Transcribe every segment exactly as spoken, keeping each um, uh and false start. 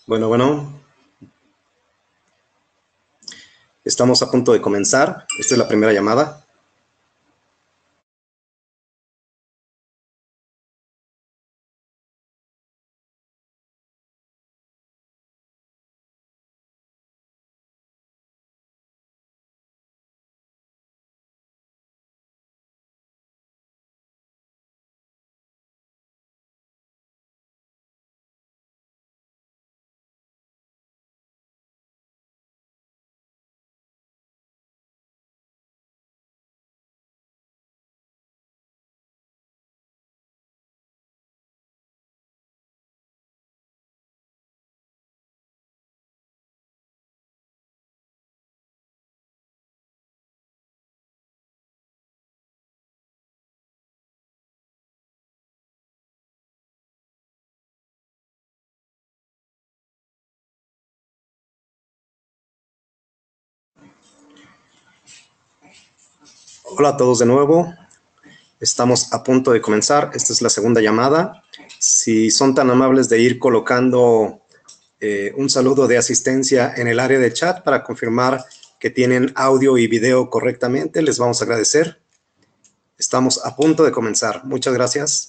Bueno, bueno, estamos a punto de comenzar. Esta es la primera llamada. Hola a todos de nuevo. Estamos a punto de comenzar. Esta es la segunda llamada. Si son tan amables de ir colocando eh, un saludo de asistencia en el área de chat para confirmar que tienen audio y video correctamente, les vamos a agradecer. Estamos a punto de comenzar. Muchas gracias.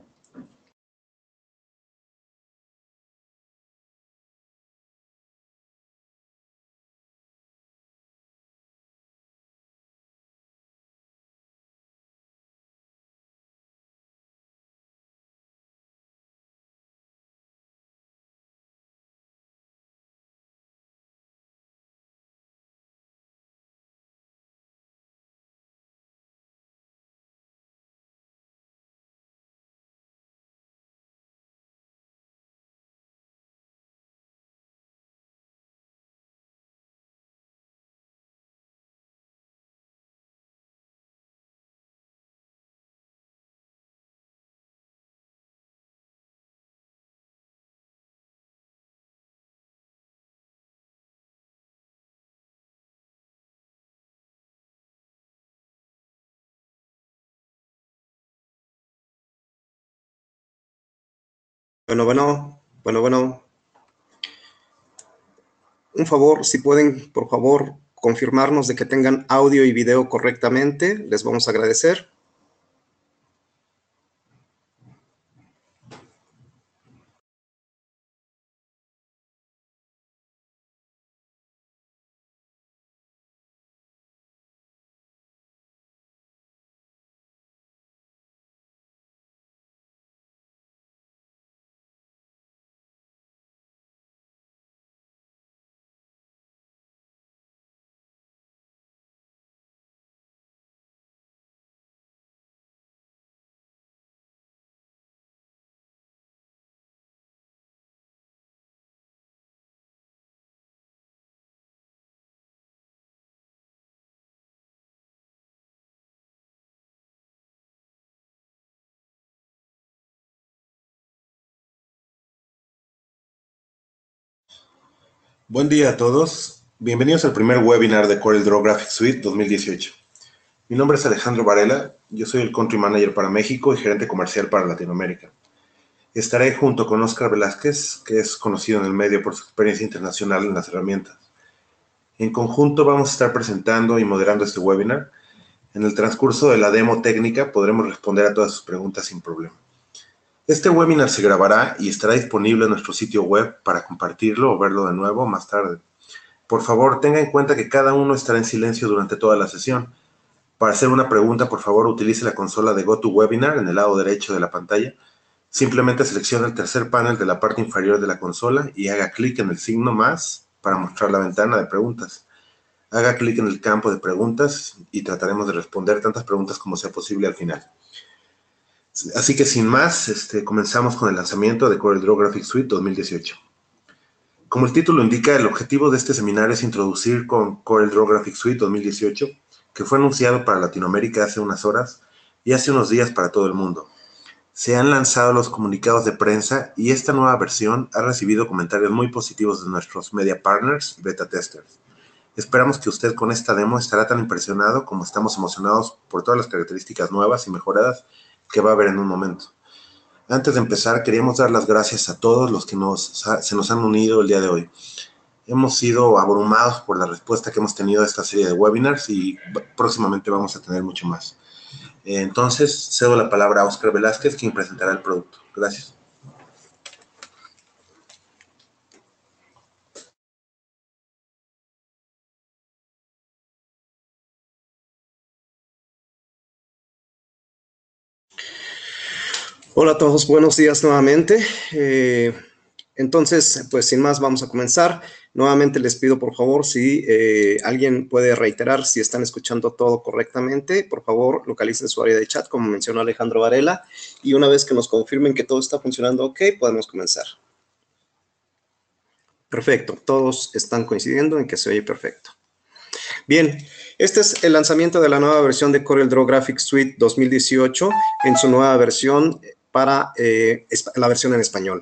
Bueno, bueno, bueno, bueno. Un favor, si pueden, por favor, confirmarnos de que tengan audio y video correctamente, les vamos a agradecer. Buen día a todos. Bienvenidos al primer webinar de CorelDRAW Graphics Suite dos mil dieciocho. Mi nombre es Alejandro Varela, yo soy el Country Manager para México y gerente comercial para Latinoamérica. Estaré junto con Oscar Velázquez, que es conocido en el medio por su experiencia internacional en las herramientas. En conjunto vamos a estar presentando y moderando este webinar. En el transcurso de la demo técnica podremos responder a todas sus preguntas sin problema. Este webinar se grabará y estará disponible en nuestro sitio web para compartirlo o verlo de nuevo más tarde. Por favor, tenga en cuenta que cada uno estará en silencio durante toda la sesión. Para hacer una pregunta, por favor, utilice la consola de GoToWebinar en el lado derecho de la pantalla. Simplemente seleccione el tercer panel de la parte inferior de la consola y haga clic en el signo más para mostrar la ventana de preguntas. Haga clic en el campo de preguntas y trataremos de responder tantas preguntas como sea posible al final. Así que sin más, este, comenzamos con el lanzamiento de CorelDRAW Graphics Suite dos mil dieciocho. Como el título indica, el objetivo de este seminario es introducir con CorelDRAW Graphics Suite dos mil dieciocho, que fue anunciado para Latinoamérica hace unas horas y hace unos días para todo el mundo. Se han lanzado los comunicados de prensa y esta nueva versión ha recibido comentarios muy positivos de nuestros media partners y beta testers. Esperamos que usted con esta demo estará tan impresionado como estamos emocionados por todas las características nuevas y mejoradas que va a ver en un momento. Antes de empezar, queríamos dar las gracias a todos los que nos, se nos han unido el día de hoy. Hemos sido abrumados por la respuesta que hemos tenido a esta serie de webinars y próximamente vamos a tener mucho más. Entonces, cedo la palabra a Oscar Velázquez, quien presentará el producto. Gracias. Hola a todos, buenos días nuevamente. Eh, entonces, pues sin más vamos a comenzar. Nuevamente les pido por favor si eh, alguien puede reiterar si están escuchando todo correctamente, por favor localicen su área de chat como mencionó Alejandro Varela y una vez que nos confirmen que todo está funcionando ok, podemos comenzar. Perfecto, todos están coincidiendo en que se oye perfecto. Bien, este es el lanzamiento de la nueva versión de CorelDRAW Graphics Suite dos mil dieciocho en su nueva versión para eh, la versión en español.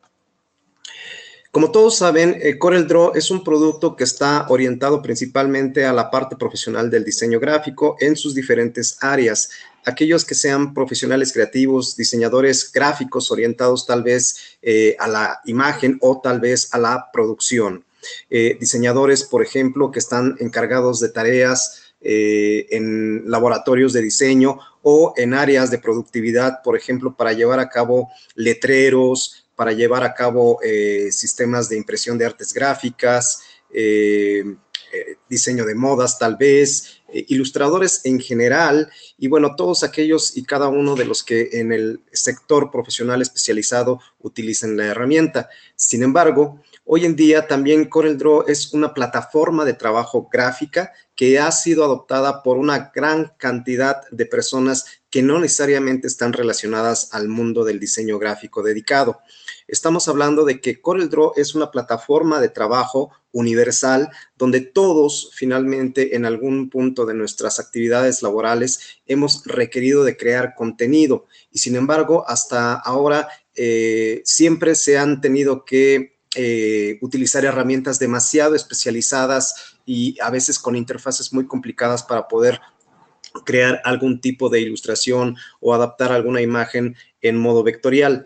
Como todos saben, eh, CorelDRAW es un producto que está orientado principalmente a la parte profesional del diseño gráfico en sus diferentes áreas. Aquellos que sean profesionales creativos, diseñadores gráficos orientados tal vez eh, a la imagen o tal vez a la producción. Eh, diseñadores, por ejemplo, que están encargados de tareas eh, en laboratorios de diseño o en áreas de productividad, por ejemplo, para llevar a cabo letreros, para llevar a cabo eh, sistemas de impresión de artes gráficas, eh, eh, diseño de modas tal vez, eh, ilustradores en general y bueno, todos aquellos y cada uno de los que en el sector profesional especializado utilicen la herramienta. Sin embargo, hoy en día también CorelDRAW es una plataforma de trabajo gráfica que ha sido adoptada por una gran cantidad de personas que no necesariamente están relacionadas al mundo del diseño gráfico dedicado. Estamos hablando de que CorelDRAW es una plataforma de trabajo universal donde todos finalmente en algún punto de nuestras actividades laborales hemos requerido de crear contenido y sin embargo hasta ahora eh, siempre se han tenido que eh, utilizar herramientas demasiado especializadas y a veces con interfaces muy complicadas para poder crear algún tipo de ilustración o adaptar alguna imagen en modo vectorial.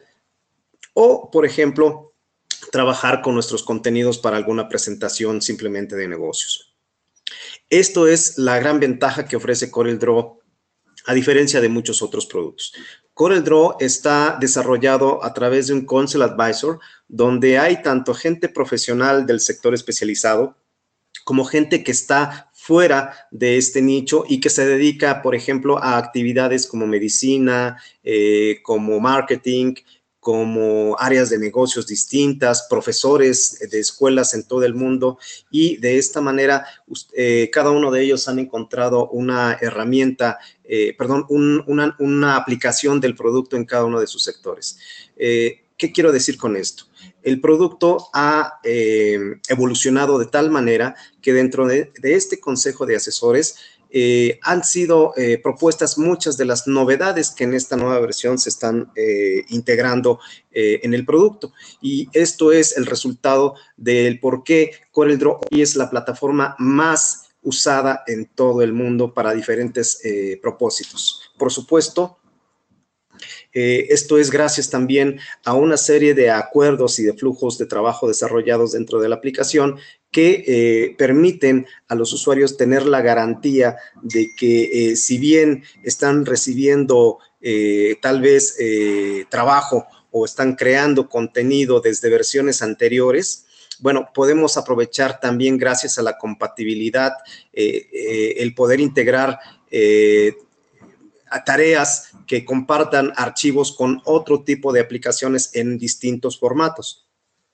O, por ejemplo, trabajar con nuestros contenidos para alguna presentación simplemente de negocios. Esto es la gran ventaja que ofrece CorelDRAW a diferencia de muchos otros productos. CorelDRAW está desarrollado a través de un Console Advisor donde hay tanto gente profesional del sector especializado como gente que está fuera de este nicho y que se dedica, por ejemplo, a actividades como medicina, eh, como marketing, como áreas de negocios distintas, profesores de escuelas en todo el mundo y de esta manera eh, cada uno de ellos han encontrado una herramienta, eh, perdón, un, una, una aplicación del producto en cada uno de sus sectores. Eh, ¿Qué quiero decir con esto? El producto ha eh, evolucionado de tal manera que dentro de, de este consejo de asesores eh, han sido eh, propuestas muchas de las novedades que en esta nueva versión se están eh, integrando eh, en el producto. Y esto es el resultado del por qué CorelDRAW hoy es la plataforma más usada en todo el mundo para diferentes eh, propósitos. Por supuesto, Eh, esto es gracias también a una serie de acuerdos y de flujos de trabajo desarrollados dentro de la aplicación que eh, permiten a los usuarios tener la garantía de que eh, si bien están recibiendo eh, tal vez eh, trabajo o están creando contenido desde versiones anteriores, bueno, podemos aprovechar también gracias a la compatibilidad, eh, eh, el poder integrar eh, a tareas que compartan archivos con otro tipo de aplicaciones en distintos formatos.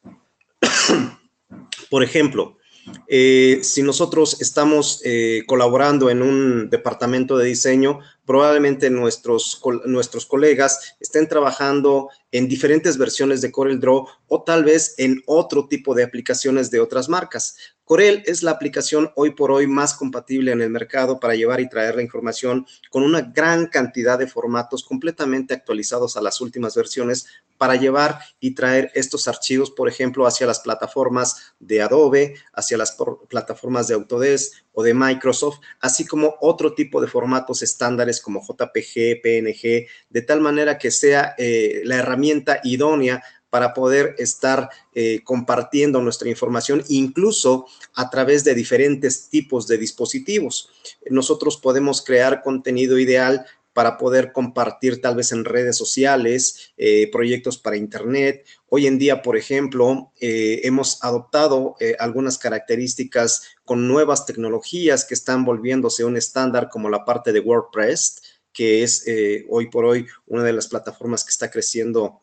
Por ejemplo, eh, si nosotros estamos eh, colaborando en un departamento de diseño, probablemente nuestros, nuestros colegas estén trabajando en diferentes versiones de CorelDRAW o tal vez en otro tipo de aplicaciones de otras marcas. Corel es la aplicación hoy por hoy más compatible en el mercado para llevar y traer la información con una gran cantidad de formatos completamente actualizados a las últimas versiones para llevar y traer estos archivos, por ejemplo, hacia las plataformas de Adobe, hacia las plataformas de Autodesk, o de Microsoft, así como otro tipo de formatos estándares como J P G, P N G, de tal manera que sea eh, la herramienta idónea para poder estar eh, compartiendo nuestra información, incluso a través de diferentes tipos de dispositivos. Nosotros podemos crear contenido ideal para poder compartir tal vez en redes sociales, eh, proyectos para internet. Hoy en día, por ejemplo, eh, hemos adoptado eh, algunas características con nuevas tecnologías que están volviéndose un estándar, como la parte de WordPress, que es eh, hoy por hoy una de las plataformas que está creciendo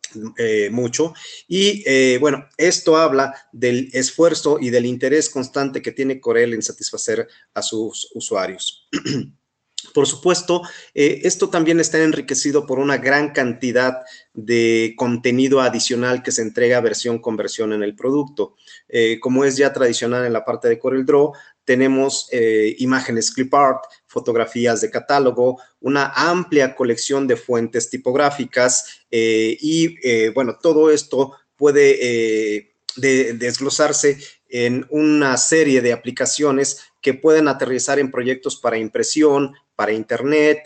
Eh, mucho. Y eh, bueno, esto habla del esfuerzo y del interés constante que tiene Corel en satisfacer a sus usuarios. Por supuesto, eh, esto también está enriquecido por una gran cantidad de contenido adicional que se entrega versión con versión en el producto. Eh, como es ya tradicional en la parte de CorelDRAW, tenemos eh, imágenes clip art, fotografías de catálogo, una amplia colección de fuentes tipográficas eh, y, eh, bueno, todo esto puede eh, de, desglosarse en una serie de aplicaciones que pueden aterrizar en proyectos para impresión, para internet,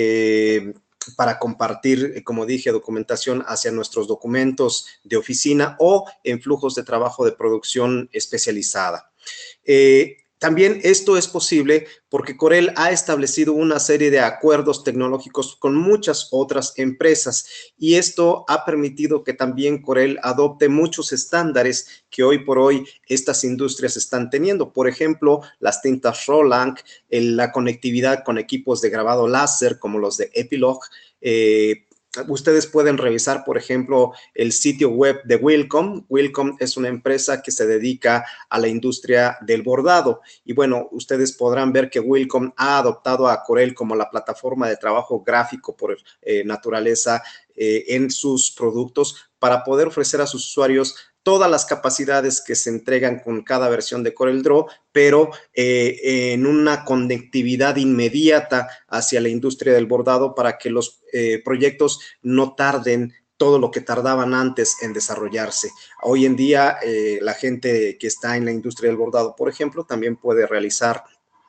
eh, para compartir, como dije, documentación hacia nuestros documentos de oficina o en flujos de trabajo de producción especializada. Eh, También esto es posible porque Corel ha establecido una serie de acuerdos tecnológicos con muchas otras empresas y esto ha permitido que también Corel adopte muchos estándares que hoy por hoy estas industrias están teniendo. Por ejemplo, las tintas Roland, la conectividad con equipos de grabado láser como los de Epilog. Eh, Ustedes pueden revisar, por ejemplo, el sitio web de Wilcom. Wilcom es una empresa que se dedica a la industria del bordado. Y bueno, ustedes podrán ver que Wilcom ha adoptado a Corel como la plataforma de trabajo gráfico por eh, naturaleza eh, en sus productos para poder ofrecer a sus usuarios todas las capacidades que se entregan con cada versión de CorelDRAW, pero eh, en una conectividad inmediata hacia la industria del bordado para que los eh, proyectos no tarden todo lo que tardaban antes en desarrollarse. Hoy en día, eh, la gente que está en la industria del bordado, por ejemplo, también puede realizar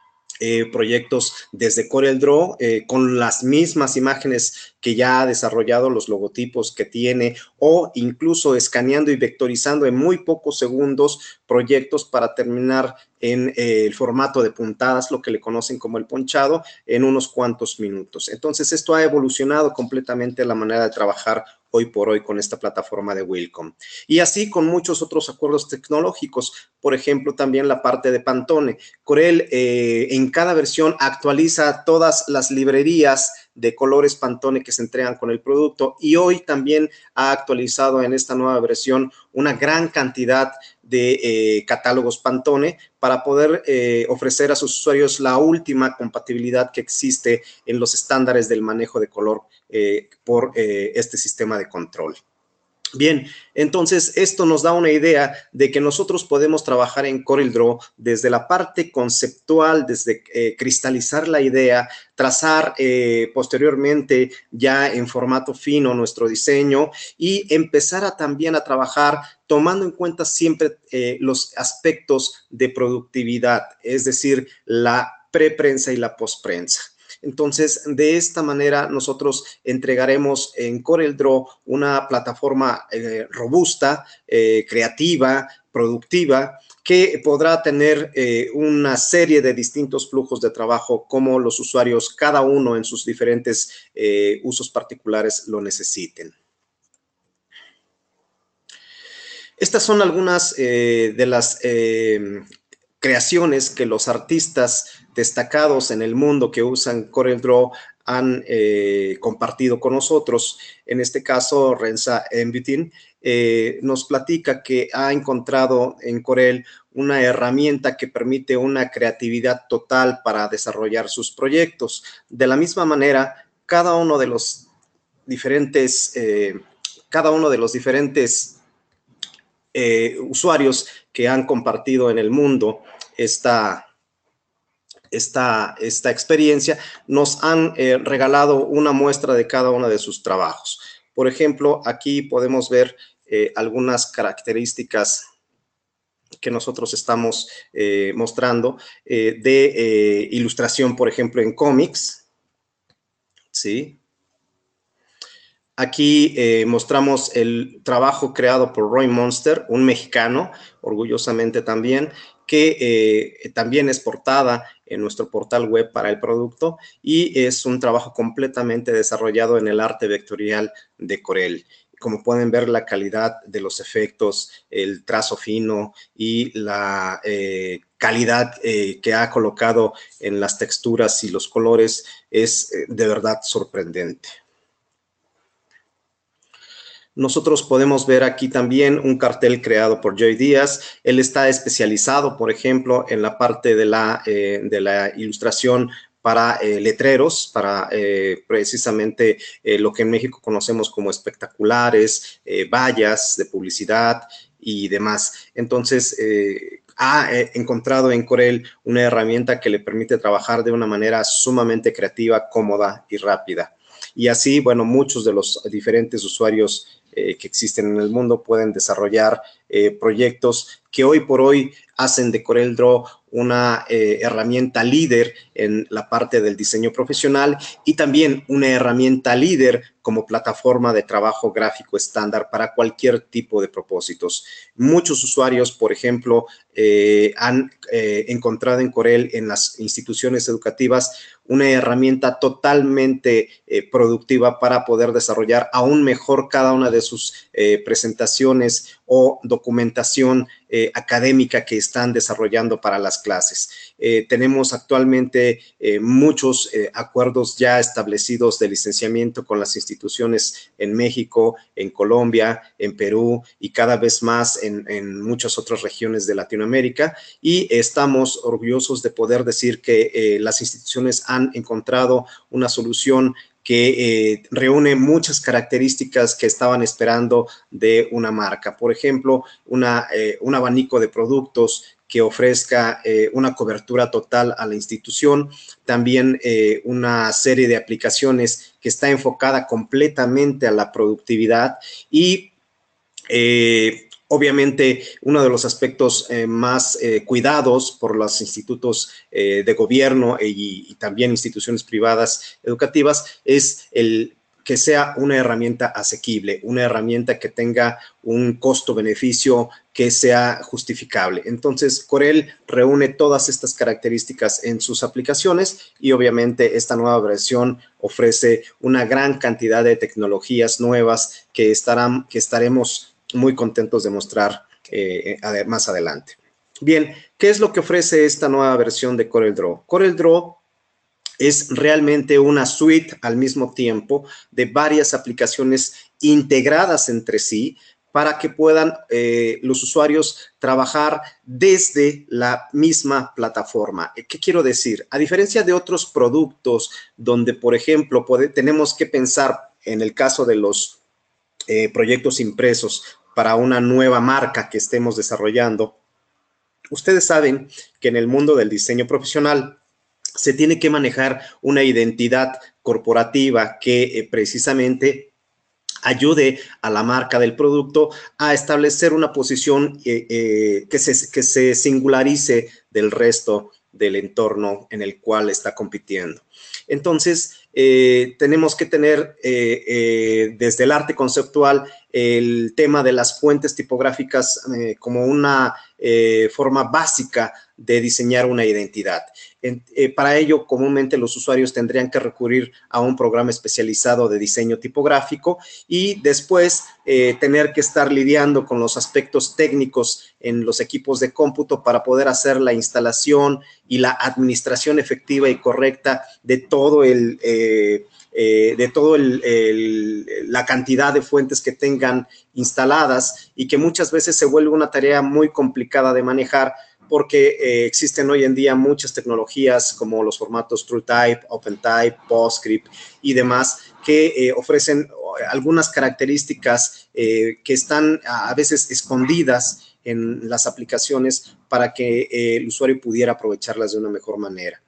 Eh, proyectos desde CorelDRAW eh, con las mismas imágenes que ya ha desarrollado, los logotipos que tiene, o incluso escaneando y vectorizando en muy pocos segundos proyectos para terminar en eh, el formato de puntadas, lo que le conocen como el ponchado, en unos cuantos minutos. Entonces, esto ha evolucionado completamente la manera de trabajar hoy por hoy con esta plataforma de Wilcom. Y así con muchos otros acuerdos tecnológicos, por ejemplo, también la parte de Pantone. Corel eh, en cada versión actualiza todas las librerías de colores Pantone que se entregan con el producto y hoy también ha actualizado en esta nueva versión una gran cantidad de eh, catálogos Pantone para poder eh, ofrecer a sus usuarios la última compatibilidad que existe en los estándares del manejo de color eh, por eh, este sistema de control. Bien, entonces esto nos da una idea de que nosotros podemos trabajar en CorelDRAW desde la parte conceptual, desde eh, cristalizar la idea, trazar eh, posteriormente ya en formato fino nuestro diseño y empezar a también a trabajar tomando en cuenta siempre eh, los aspectos de productividad, es decir, la preprensa y la postprensa. Entonces, de esta manera nosotros entregaremos en CorelDRAW una plataforma eh, robusta, eh, creativa, productiva, que podrá tener eh, una serie de distintos flujos de trabajo como los usuarios, cada uno en sus diferentes eh, usos particulares lo necesiten. Estas son algunas eh, de las eh, creaciones que los artistas destacados en el mundo que usan CorelDRAW han eh, compartido con nosotros. En este caso, Renza Embutin eh, nos platica que ha encontrado en Corel una herramienta que permite una creatividad total para desarrollar sus proyectos. De la misma manera, cada uno de los diferentes, eh, cada uno de los diferentes Eh, usuarios que han compartido en el mundo esta, esta, esta experiencia, nos han eh, regalado una muestra de cada uno de sus trabajos. Por ejemplo, aquí podemos ver eh, algunas características que nosotros estamos eh, mostrando eh, de eh, ilustración, por ejemplo, en cómics, ¿sí? Aquí eh, mostramos el trabajo creado por Roy Monster, un mexicano, orgullosamente también, que eh, también es portada en nuestro portal web para el producto y es un trabajo completamente desarrollado en el arte vectorial de Corel. Como pueden ver, la calidad de los efectos, el trazo fino y la eh, calidad eh, que ha colocado en las texturas y los colores es eh, de verdad sorprendente. Nosotros podemos ver aquí también un cartel creado por Joy Díaz. Él está especializado, por ejemplo, en la parte de la, eh, de la ilustración para eh, letreros, para eh, precisamente eh, lo que en México conocemos como espectaculares, eh, vallas de publicidad y demás. Entonces, eh, ha eh, encontrado en Corel una herramienta que le permite trabajar de una manera sumamente creativa, cómoda y rápida. Y así, bueno, muchos de los diferentes usuarios eh, que existen en el mundo pueden desarrollar eh, proyectos que hoy por hoy hacen de CorelDRAW una eh, herramienta líder en la parte del diseño profesional y también una herramienta líder como plataforma de trabajo gráfico estándar para cualquier tipo de propósitos. Muchos usuarios, por ejemplo, eh, han eh, encontrado en Corel en las instituciones educativas una herramienta totalmente eh, productiva para poder desarrollar aún mejor cada una de sus eh, presentaciones o documentación eh, académica que están desarrollando para las clases. Eh, tenemos actualmente eh, muchos eh, acuerdos ya establecidos de licenciamiento con las instituciones en México, en Colombia, en Perú y cada vez más en, en muchas otras regiones de Latinoamérica, y estamos orgullosos de poder decir que eh, las instituciones han encontrado una solución que eh, reúne muchas características que estaban esperando de una marca. Por ejemplo, una, eh, un abanico de productos que ofrezca eh, una cobertura total a la institución, también eh, una serie de aplicaciones que está enfocada completamente a la productividad y eh, obviamente, uno de los aspectos eh, más eh, cuidados por los institutos eh, de gobierno y, y también instituciones privadas educativas es el que sea una herramienta asequible, una herramienta que tenga un costo-beneficio que sea justificable. Entonces, Corel reúne todas estas características en sus aplicaciones y obviamente esta nueva versión ofrece una gran cantidad de tecnologías nuevas que, estarán, que estaremos muy contentos de mostrar eh, más adelante. Bien, ¿qué es lo que ofrece esta nueva versión de CorelDRAW? CorelDRAW es realmente una suite al mismo tiempo de varias aplicaciones integradas entre sí para que puedan eh, los usuarios trabajar desde la misma plataforma. ¿Qué quiero decir? A diferencia de otros productos donde, por ejemplo, puede, tenemos que pensar en el caso de los eh, proyectos impresos para una nueva marca que estemos desarrollando, ustedes saben que en el mundo del diseño profesional se tiene que manejar una identidad corporativa que eh, precisamente ayude a la marca del producto a establecer una posición eh, eh, que, se, que se singularice del resto del entorno en el cual está compitiendo. Entonces, eh, tenemos que tener eh, eh, desde el arte conceptual el tema de las fuentes tipográficas eh, como una eh, forma básica de diseñar una identidad. En, eh, para ello, comúnmente los usuarios tendrían que recurrir a un programa especializado de diseño tipográfico y después eh, tener que estar lidiando con los aspectos técnicos en los equipos de cómputo para poder hacer la instalación y la administración efectiva y correcta de todo el... Eh, Eh, de toda la cantidad de fuentes que tengan instaladas y que muchas veces se vuelve una tarea muy complicada de manejar porque eh, existen hoy en día muchas tecnologías como los formatos TrueType, OpenType, PostScript y demás que eh, ofrecen algunas características eh, que están a veces escondidas en las aplicaciones para que eh, el usuario pudiera aprovecharlas de una mejor manera.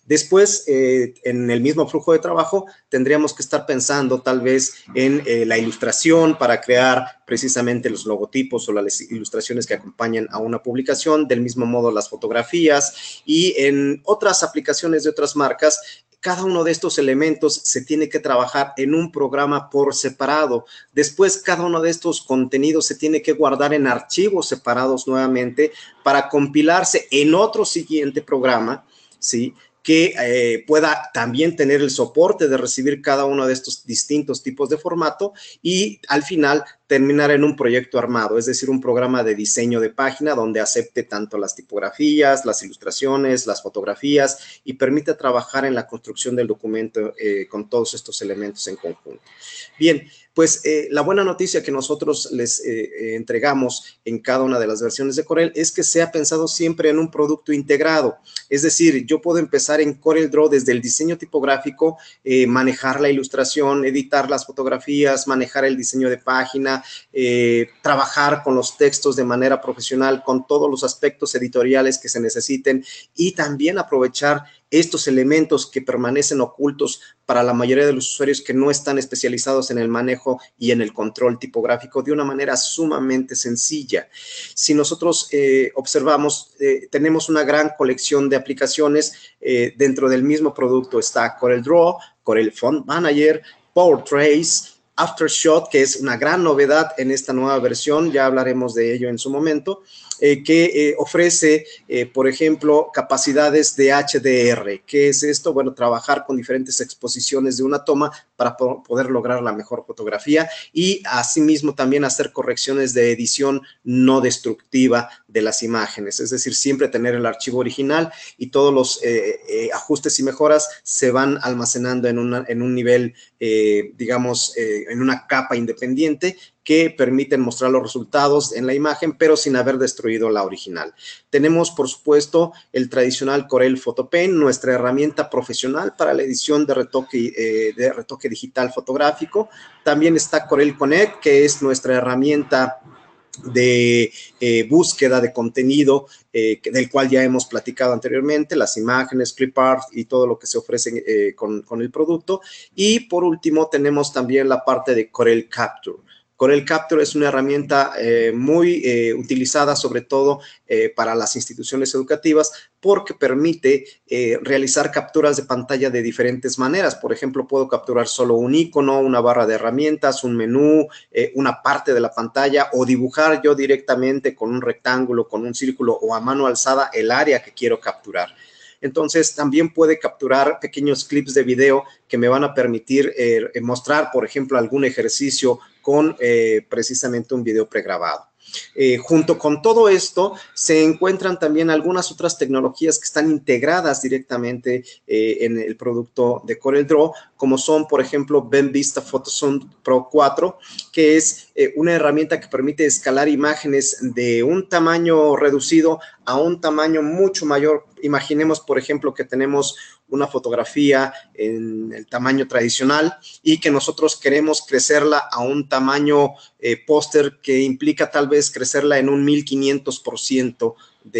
Después, eh, en el mismo flujo de trabajo, tendríamos que estar pensando tal vez en eh, la ilustración para crear precisamente los logotipos o las ilustraciones que acompañan a una publicación, del mismo modo las fotografías, y en otras aplicaciones de otras marcas, cada uno de estos elementos se tiene que trabajar en un programa por separado. Después, cada uno de estos contenidos se tiene que guardar en archivos separados nuevamente para compilarse en otro siguiente programa, ¿sí?, que eh, pueda también tener el soporte de recibir cada uno de estos distintos tipos de formato y al final terminar en un proyecto armado, es decir, un programa de diseño de página donde acepte tanto las tipografías, las ilustraciones, las fotografías y permita trabajar en la construcción del documento eh, con todos estos elementos en conjunto. Bien, pues eh, la buena noticia que nosotros les eh, eh, entregamos en cada una de las versiones de Corel es que se ha pensado siempre en un producto integrado. Es decir, yo puedo empezar en CorelDRAW desde el diseño tipográfico, eh, manejar la ilustración, editar las fotografías, manejar el diseño de página, eh, trabajar con los textos de manera profesional, con todos los aspectos editoriales que se necesiten y también aprovechar estos elementos que permanecen ocultos para la mayoría de los usuarios que no están especializados en el manejo y en el control tipográfico de una manera sumamente sencilla. Si nosotros eh, observamos, eh, tenemos una gran colección de aplicaciones. Eh, dentro del mismo producto está CorelDRAW, Corel Font Manager, PowerTrace, Aftershot, que es una gran novedad en esta nueva versión, ya hablaremos de ello en su momento, eh, que eh, ofrece, eh, por ejemplo, capacidades de H D R. ¿Qué es esto? Bueno, trabajar con diferentes exposiciones de una toma para po poder lograr la mejor fotografía y asimismo también hacer correcciones de edición no destructiva de las imágenes, es decir, siempre tener el archivo original y todos los eh, eh, ajustes y mejoras se van almacenando en, una, en un nivel, eh, digamos, eh, en una capa independiente que permiten mostrar los resultados en la imagen, pero sin haber destruido la original. Tenemos, por supuesto, el tradicional Corel PhotoPen, nuestra herramienta profesional para la edición de retoque, eh, de retoque digital fotográfico. También está Corel Connect, que es nuestra herramienta de eh, búsqueda de contenido, eh, del cual ya hemos platicado anteriormente, las imágenes, clip art y todo lo que se ofrece eh, con, con el producto. Y por último, tenemos también la parte de Corel Capture. Corel Capture es una herramienta eh, muy eh, utilizada sobre todo eh, para las instituciones educativas porque permite eh, realizar capturas de pantalla de diferentes maneras. Por ejemplo, puedo capturar solo un icono, una barra de herramientas, un menú, eh, una parte de la pantalla o dibujar yo directamente con un rectángulo, con un círculo o a mano alzada el área que quiero capturar. Entonces, también puede capturar pequeños clips de video que me van a permitir eh, mostrar, por ejemplo, algún ejercicio con eh, precisamente un video pregrabado. Eh, junto con todo esto, se encuentran también algunas otras tecnologías que están integradas directamente eh, en el producto de CorelDRAW, como son, por ejemplo, BenVista PhotoZoom Pro cuatro, que es eh, una herramienta que permite escalar imágenes de un tamaño reducido a un tamaño mucho mayor. Imaginemos, por ejemplo, que tenemos una fotografía en el tamaño tradicional y que nosotros queremos crecerla a un tamaño eh, póster que implica tal vez crecerla en un mil quinientos por ciento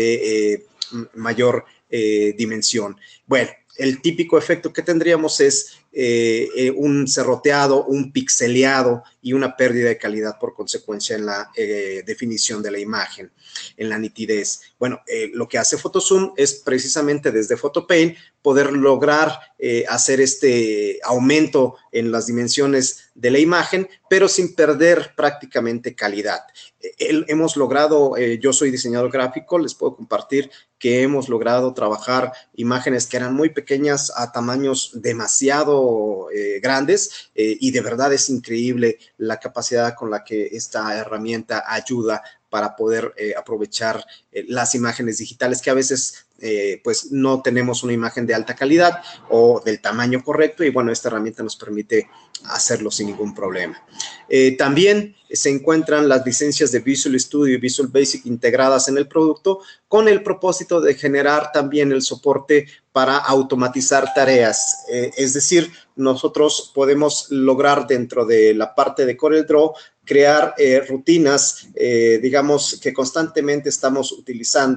de eh, mayor eh, dimensión. Bueno, el típico efecto que tendríamos es eh, eh, un serroteado, un pixeleado y una pérdida de calidad por consecuencia en la eh, definición de la imagen, en la nitidez. Bueno, eh, lo que hace PhotoZoom es precisamente desde PhotoPaint poder lograr eh, hacer este aumento en las dimensiones de la imagen, pero sin perder prácticamente calidad. Eh, hemos logrado, eh, yo soy diseñador gráfico, les puedo compartir que hemos logrado trabajar imágenes que eran muy pequeñas a tamaños demasiado eh, grandes eh, y de verdad es increíble la capacidad con la que esta herramienta ayuda para poder eh, aprovechar eh, las imágenes digitales que a veces eh, pues no tenemos una imagen de alta calidad o del tamaño correcto y bueno, esta herramienta nos permite hacerlo sin ningún problema. Eh, también se encuentran las licencias de Visual Studio y Visual Basic integradas en el producto con el propósito de generar también el soporte para automatizar tareas. Eh, es decir, nosotros podemos lograr dentro de la parte de CorelDRAW crear eh, rutinas, eh, digamos, que constantemente estamos utilizando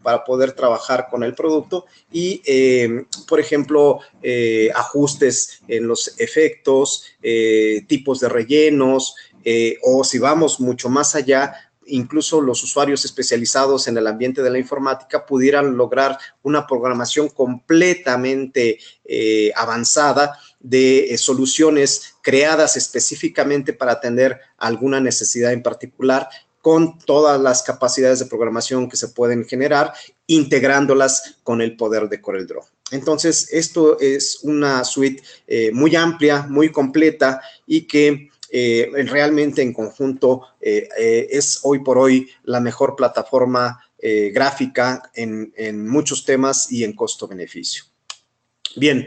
para poder trabajar con el producto y, eh, por ejemplo, eh, ajustes en los efectos, eh, tipos de rellenos, eh, o si vamos mucho más allá, incluso los usuarios especializados en el ambiente de la informática pudieran lograr una programación completamente eh, avanzada de eh, soluciones creadas específicamente para atender alguna necesidad en particular, con todas las capacidades de programación que se pueden generar, integrándolas con el poder de CorelDRAW. Entonces, esto es una suite eh, muy amplia, muy completa y que eh, realmente en conjunto eh, eh, es hoy por hoy la mejor plataforma eh, gráfica en, en muchos temas y en costo-beneficio. Bien,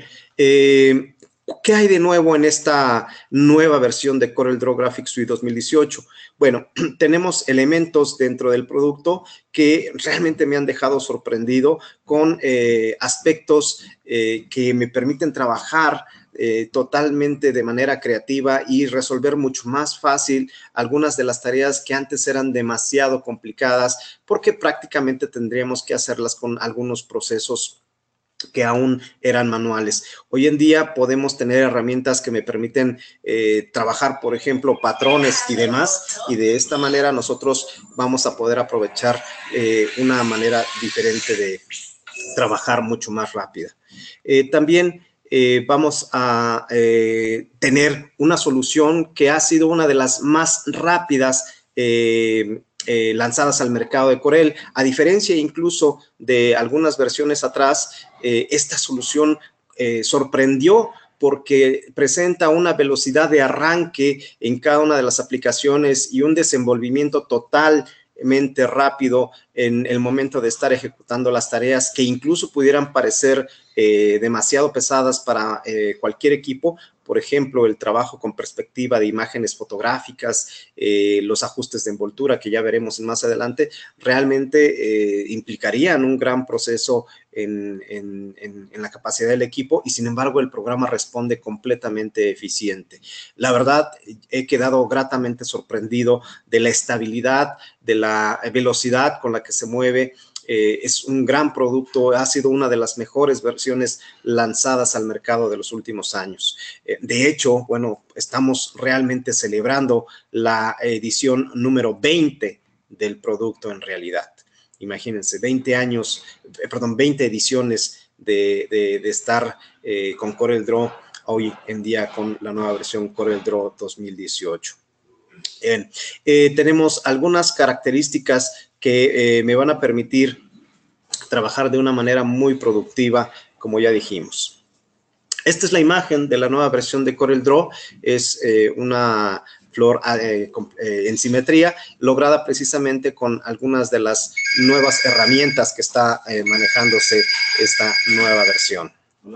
eh, ¿qué hay de nuevo en esta nueva versión de CorelDRAW Graphics Suite dos mil dieciocho? Bueno, tenemos elementos dentro del producto que realmente me han dejado sorprendido con eh, aspectos eh, que me permiten trabajar eh, totalmente de manera creativa y resolver mucho más fácil algunas de las tareas que antes eran demasiado complicadas porque prácticamente tendríamos que hacerlas con algunos procesos que aún eran manuales. Hoy en día podemos tener herramientas que me permiten eh, trabajar, por ejemplo, patrones y demás, y de esta manera nosotros vamos a poder aprovechar eh, una manera diferente de trabajar mucho más rápida. Eh, también eh, vamos a eh, tener una solución que ha sido una de las más rápidas eh, Eh, lanzadas al mercado de Corel. A diferencia incluso de algunas versiones atrás, eh, esta solución eh, sorprendió porque presenta una velocidad de arranque en cada una de las aplicaciones y un desenvolvimiento totalmente rápido en el momento de estar ejecutando las tareas que incluso pudieran parecer eh, demasiado pesadas para eh, cualquier equipo. Por ejemplo, el trabajo con perspectiva de imágenes fotográficas, eh, los ajustes de envoltura que ya veremos más adelante, realmente eh, implicarían un gran proceso en, en, en, en la capacidad del equipo y sin embargo el programa responde completamente eficiente. La verdad, he quedado gratamente sorprendido de la estabilidad, de la velocidad con la que se mueve. Eh, es un gran producto, ha sido una de las mejores versiones lanzadas al mercado de los últimos años. Eh, de hecho, bueno, estamos realmente celebrando la edición número veinte del producto en realidad. Imagínense, veinte años, eh, perdón, veinte ediciones de, de, de estar eh, con CorelDRAW hoy en día con la nueva versión CorelDRAW dos mil dieciocho. Bien, eh, tenemos algunas características que eh, me van a permitir trabajar de una manera muy productiva, como ya dijimos. Esta es la imagen de la nueva versión de CorelDRAW, es eh, una flor eh, eh, en simetría, lograda precisamente con algunas de las nuevas herramientas que está eh, manejándose esta nueva versión.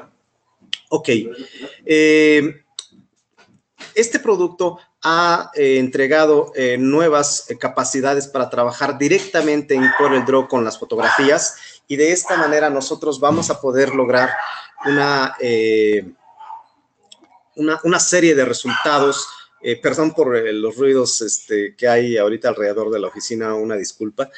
Ok, eh, este producto ha eh, entregado eh, nuevas eh, capacidades para trabajar directamente en CorelDRAW con las fotografías y de esta manera nosotros vamos a poder lograr una, eh, una, una serie de resultados. Eh, perdón por eh, los ruidos este, que hay ahorita alrededor de la oficina, una disculpa.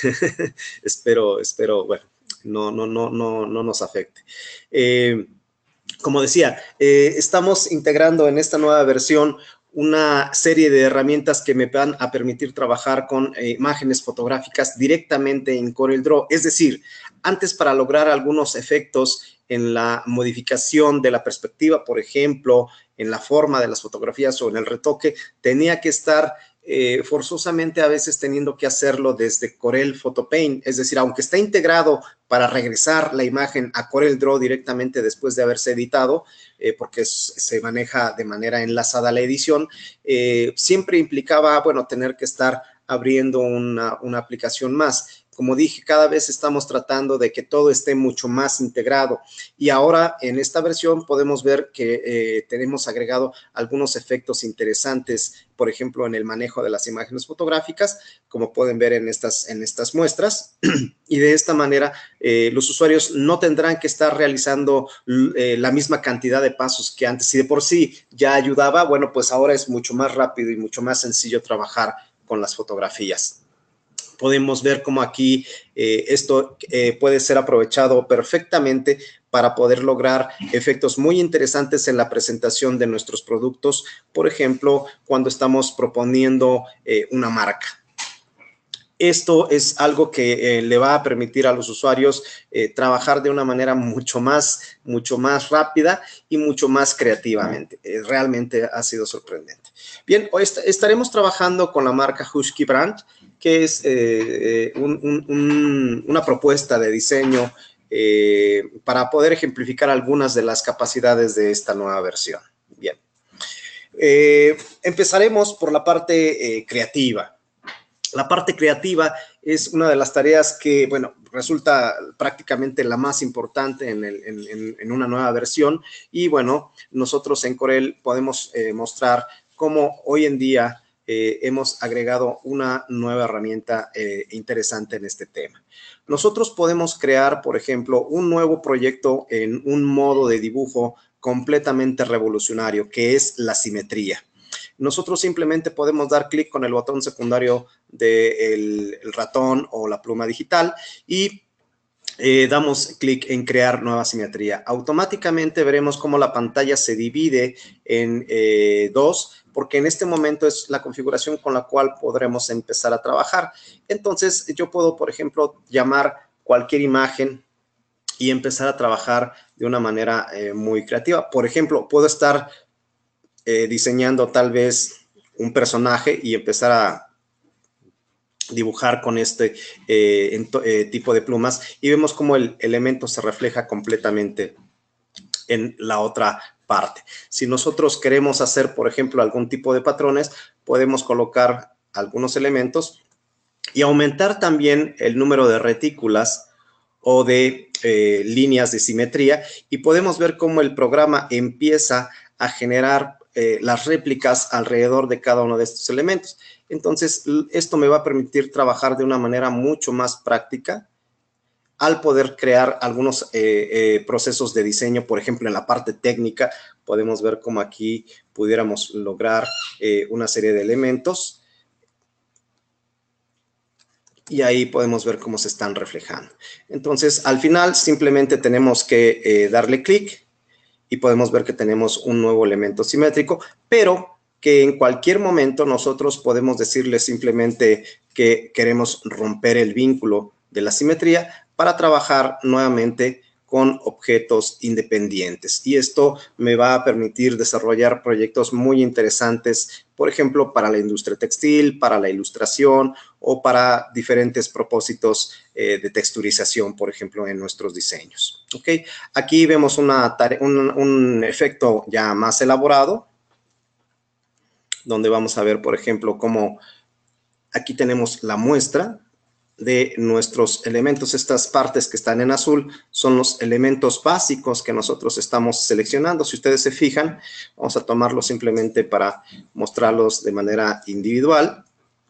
espero, espero, bueno, no, no, no, no, no nos afecte. Eh, Como decía, eh, estamos integrando en esta nueva versión una serie de herramientas que me van a permitir trabajar con eh, imágenes fotográficas directamente en CorelDRAW. Es decir, antes para lograr algunos efectos en la modificación de la perspectiva, por ejemplo, en la forma de las fotografías o en el retoque, tenía que estar Eh, forzosamente a veces teniendo que hacerlo desde Corel Photopaint, es decir, aunque está integrado para regresar la imagen a CorelDRAW directamente después de haberse editado, eh, porque es, se maneja de manera enlazada a la edición, eh, siempre implicaba, bueno, tener que estar abriendo una, una aplicación más. Como dije, cada vez estamos tratando de que todo esté mucho más integrado y ahora en esta versión podemos ver que eh, tenemos agregado algunos efectos interesantes, por ejemplo, en el manejo de las imágenes fotográficas, como pueden ver en estas, en estas muestras, y de esta manera eh, los usuarios no tendrán que estar realizando eh, la misma cantidad de pasos que antes. Si de por sí ya ayudaba, bueno, pues ahora es mucho más rápido y mucho más sencillo trabajar con las fotografías. podemos ver cómo aquí eh, esto eh, puede ser aprovechado perfectamente para poder lograr efectos muy interesantes en la presentación de nuestros productos, por ejemplo, cuando estamos proponiendo eh, una marca. Esto es algo que eh, le va a permitir a los usuarios eh, trabajar de una manera mucho más, mucho más rápida y mucho más creativamente. Eh, realmente ha sido sorprendente. Bien, hoy est estaremos trabajando con la marca Husky Brand, que es eh, un, un, un, una propuesta de diseño eh, para poder ejemplificar algunas de las capacidades de esta nueva versión. Bien, eh, empezaremos por la parte eh, creativa. La parte creativa es una de las tareas que, bueno, resulta prácticamente la más importante en, el, en, en una nueva versión y, bueno, nosotros en Corel podemos eh, mostrar cómo hoy en día eh, hemos agregado una nueva herramienta eh, interesante en este tema. Nosotros podemos crear, por ejemplo, un nuevo proyecto en un modo de dibujo completamente revolucionario, que es la simetría. Nosotros simplemente podemos dar clic con el botón secundario del ratón o la pluma digital y eh, damos clic en crear nueva simetría. Automáticamente veremos cómo la pantalla se divide en eh, dos, porque en este momento es la configuración con la cual podremos empezar a trabajar. Entonces, yo puedo, por ejemplo, llamar cualquier imagen y empezar a trabajar de una manera eh, muy creativa. Por ejemplo, puedo estar Eh, diseñando tal vez un personaje y empezar a dibujar con este eh, en, eh, tipo de plumas y vemos cómo el elemento se refleja completamente en la otra parte. Si nosotros queremos hacer, por ejemplo, algún tipo de patrones, podemos colocar algunos elementos y aumentar también el número de retículas o de eh, líneas de simetría y podemos ver cómo el programa empieza a generar Eh, las réplicas alrededor de cada uno de estos elementos. Entonces, esto me va a permitir trabajar de una manera mucho más práctica al poder crear algunos eh, eh, procesos de diseño. Por ejemplo, en la parte técnica, podemos ver cómo aquí pudiéramos lograr eh, una serie de elementos y ahí podemos ver cómo se están reflejando. Entonces, al final, simplemente tenemos que eh, darle clic y podemos ver que tenemos un nuevo elemento simétrico, pero que en cualquier momento nosotros podemos decirle simplemente que queremos romper el vínculo de la simetría para trabajar nuevamente con objetos independientes. Y esto me va a permitir desarrollar proyectos muy interesantes, por ejemplo, para la industria textil, para la ilustración o para diferentes propósitos eh, de texturización, por ejemplo, en nuestros diseños. ¿Okay? Aquí vemos una tarea, un, un efecto ya más elaborado, donde vamos a ver, por ejemplo, cómo aquí tenemos la muestra de nuestros elementos. Estas partes que están en azul son los elementos básicos que nosotros estamos seleccionando. Si ustedes se fijan, vamos a tomarlos simplemente para mostrarlos de manera individual.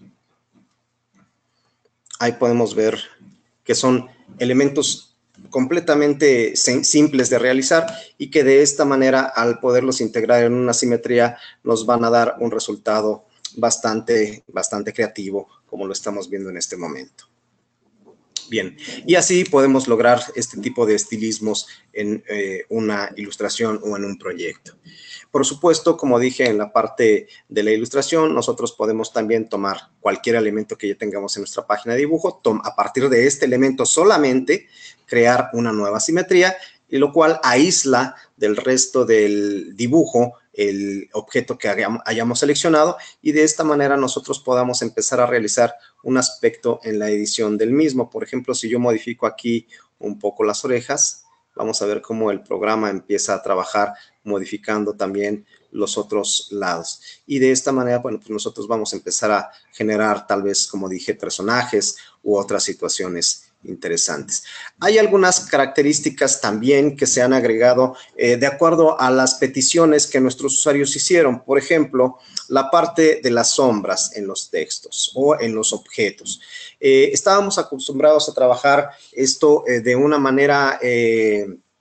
Ahí podemos ver que son elementos completamente simples de realizar y que de esta manera, al poderlos integrar en una simetría, nos van a dar un resultado bastante, bastante creativo, como lo estamos viendo en este momento. Bien, y así podemos lograr este tipo de estilismos en eh, una ilustración o en un proyecto. Por supuesto, como dije en la parte de la ilustración, nosotros podemos también tomar cualquier elemento que ya tengamos en nuestra página de dibujo, a partir de este elemento solamente crear una nueva simetría, y lo cual aísla del resto del dibujo el objeto que hayamos seleccionado y de esta manera nosotros podamos empezar a realizar un aspecto en la edición del mismo. Por ejemplo, si yo modifico aquí un poco las orejas, vamos a ver cómo el programa empieza a trabajar modificando también los otros lados. Y de esta manera, bueno, pues nosotros vamos a empezar a generar tal vez, como dije, personajes u otras situaciones interesantes. Hay algunas características también que se han agregado eh, de acuerdo a las peticiones que nuestros usuarios hicieron. Por ejemplo, la parte de las sombras en los textos o en los objetos. Eh, estábamos acostumbrados a trabajar esto eh, de una manera eh,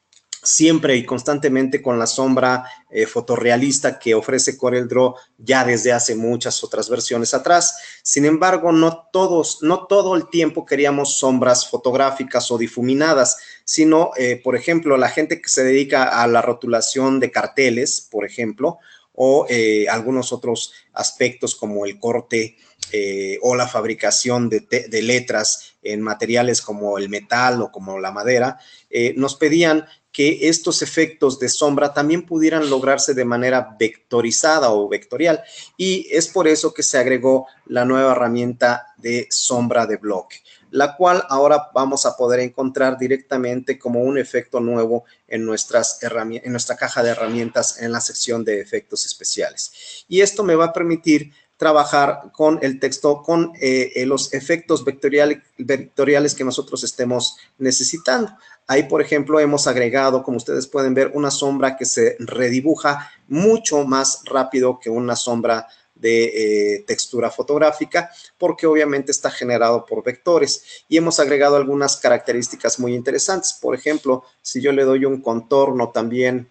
siempre y constantemente con la sombra eh, fotorrealista que ofrece CorelDRAW ya desde hace muchas otras versiones atrás. Sin embargo, no todos, no todo el tiempo queríamos sombras fotográficas o difuminadas, sino, eh, por ejemplo, la gente que se dedica a la rotulación de carteles, por ejemplo, o eh, algunos otros aspectos como el corte eh, o la fabricación de, de letras en materiales como el metal o como la madera, eh, nos pedían que estos efectos de sombra también pudieran lograrse de manera vectorizada o vectorial, y es por eso que se agregó la nueva herramienta de sombra de bloque, la cual ahora vamos a poder encontrar directamente como un efecto nuevo en, nuestras en nuestra caja de herramientas en la sección de efectos especiales. Y esto me va a permitir trabajar con el texto, con eh, los efectos vectoriales, vectoriales que nosotros estemos necesitando. Ahí, por ejemplo, hemos agregado, como ustedes pueden ver, una sombra que se redibuja mucho más rápido que una sombra de eh, textura fotográfica, porque obviamente está generado por vectores, y hemos agregado algunas características muy interesantes. Por ejemplo, si yo le doy un contorno también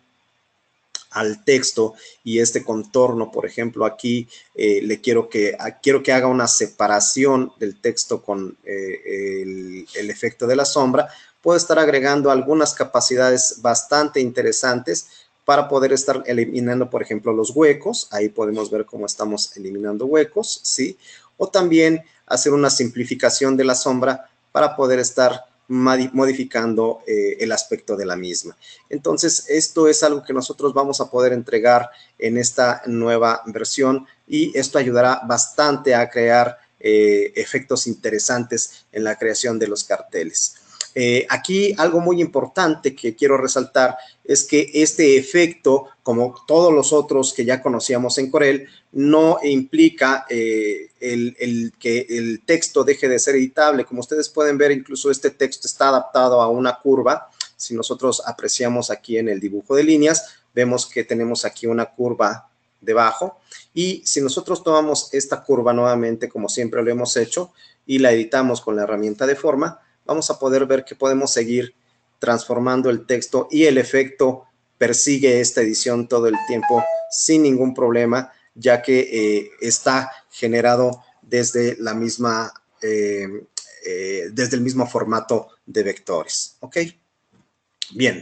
al texto, y este contorno, por ejemplo, aquí eh, le quiero que, quiero que haga una separación del texto con eh, el, el efecto de la sombra, puedo estar agregando algunas capacidades bastante interesantes para poder estar eliminando, por ejemplo, los huecos. Ahí podemos ver cómo estamos eliminando huecos, ¿sí? O también hacer una simplificación de la sombra para poder estar modificando eh, el aspecto de la misma. Entonces, esto es algo que nosotros vamos a poder entregar en esta nueva versión, y esto ayudará bastante a crear eh, efectos interesantes en la creación de los carteles. Eh, aquí algo muy importante que quiero resaltar es que este efecto, como todos los otros que ya conocíamos en Corel, no implica eh, el, el que el texto deje de ser editable. Como ustedes pueden ver, incluso este texto está adaptado a una curva. Si nosotros apreciamos aquí en el dibujo de líneas, vemos que tenemos aquí una curva debajo, y si nosotros tomamos esta curva nuevamente, como siempre lo hemos hecho, y la editamos con la herramienta de forma, vamos a poder ver que podemos seguir transformando el texto, y el efecto persigue esta edición todo el tiempo sin ningún problema, ya que eh, está generado desde la misma, eh, eh, desde el mismo formato de vectores. ¿Ok? Bien.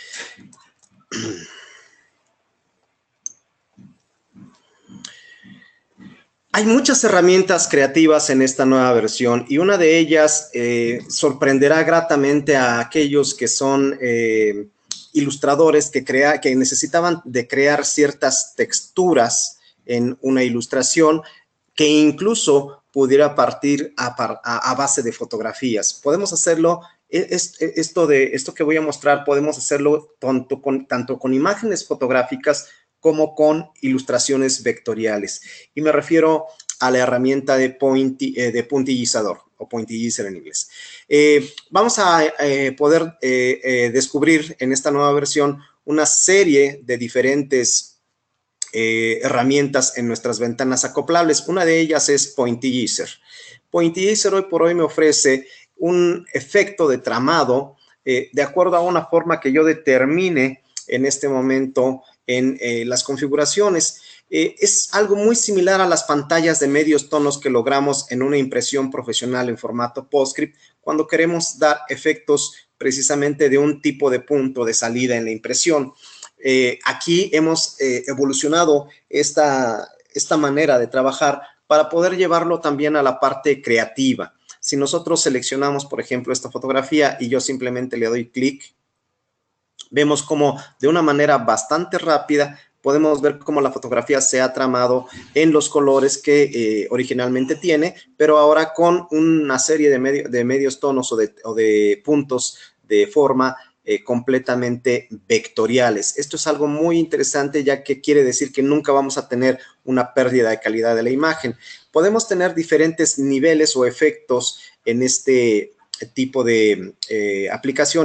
Hay muchas herramientas creativas en esta nueva versión, y una de ellas eh, sorprenderá gratamente a aquellos que son eh, ilustradores que, crea, que necesitaban de crear ciertas texturas en una ilustración que incluso pudiera partir a, a, a base de fotografías. Podemos hacerlo, es, es, esto, de, esto que voy a mostrar, podemos hacerlo tanto con, tanto con imágenes fotográficas como con ilustraciones vectoriales. Y me refiero a la herramienta de, pointi, eh, de puntillizador, o pointillizer en inglés. Eh, vamos a eh, poder eh, eh, descubrir en esta nueva versión una serie de diferentes eh, herramientas en nuestras ventanas acoplables. Una de ellas es Pointillizer. Pointillizer hoy por hoy me ofrece un efecto de tramado eh, de acuerdo a una forma que yo determine en este momento en eh, las configuraciones. Eh, es algo muy similar a las pantallas de medios tonos que logramos en una impresión profesional en formato PostScript, cuando queremos dar efectos precisamente de un tipo de punto de salida en la impresión. Eh, aquí hemos eh, evolucionado esta, esta manera de trabajar para poder llevarlo también a la parte creativa. Si nosotros seleccionamos, por ejemplo, esta fotografía y yo simplemente le doy clic, vemos como de una manera bastante rápida podemos ver cómo la fotografía se ha tramado en los colores que eh, originalmente tiene, pero ahora con una serie de, medio, de medios tonos o de, o de puntos de forma eh, completamente vectoriales. Esto es algo muy interesante, ya que quiere decir que nunca vamos a tener una pérdida de calidad de la imagen. Podemos tener diferentes niveles o efectos en este tipo de eh, aplicaciones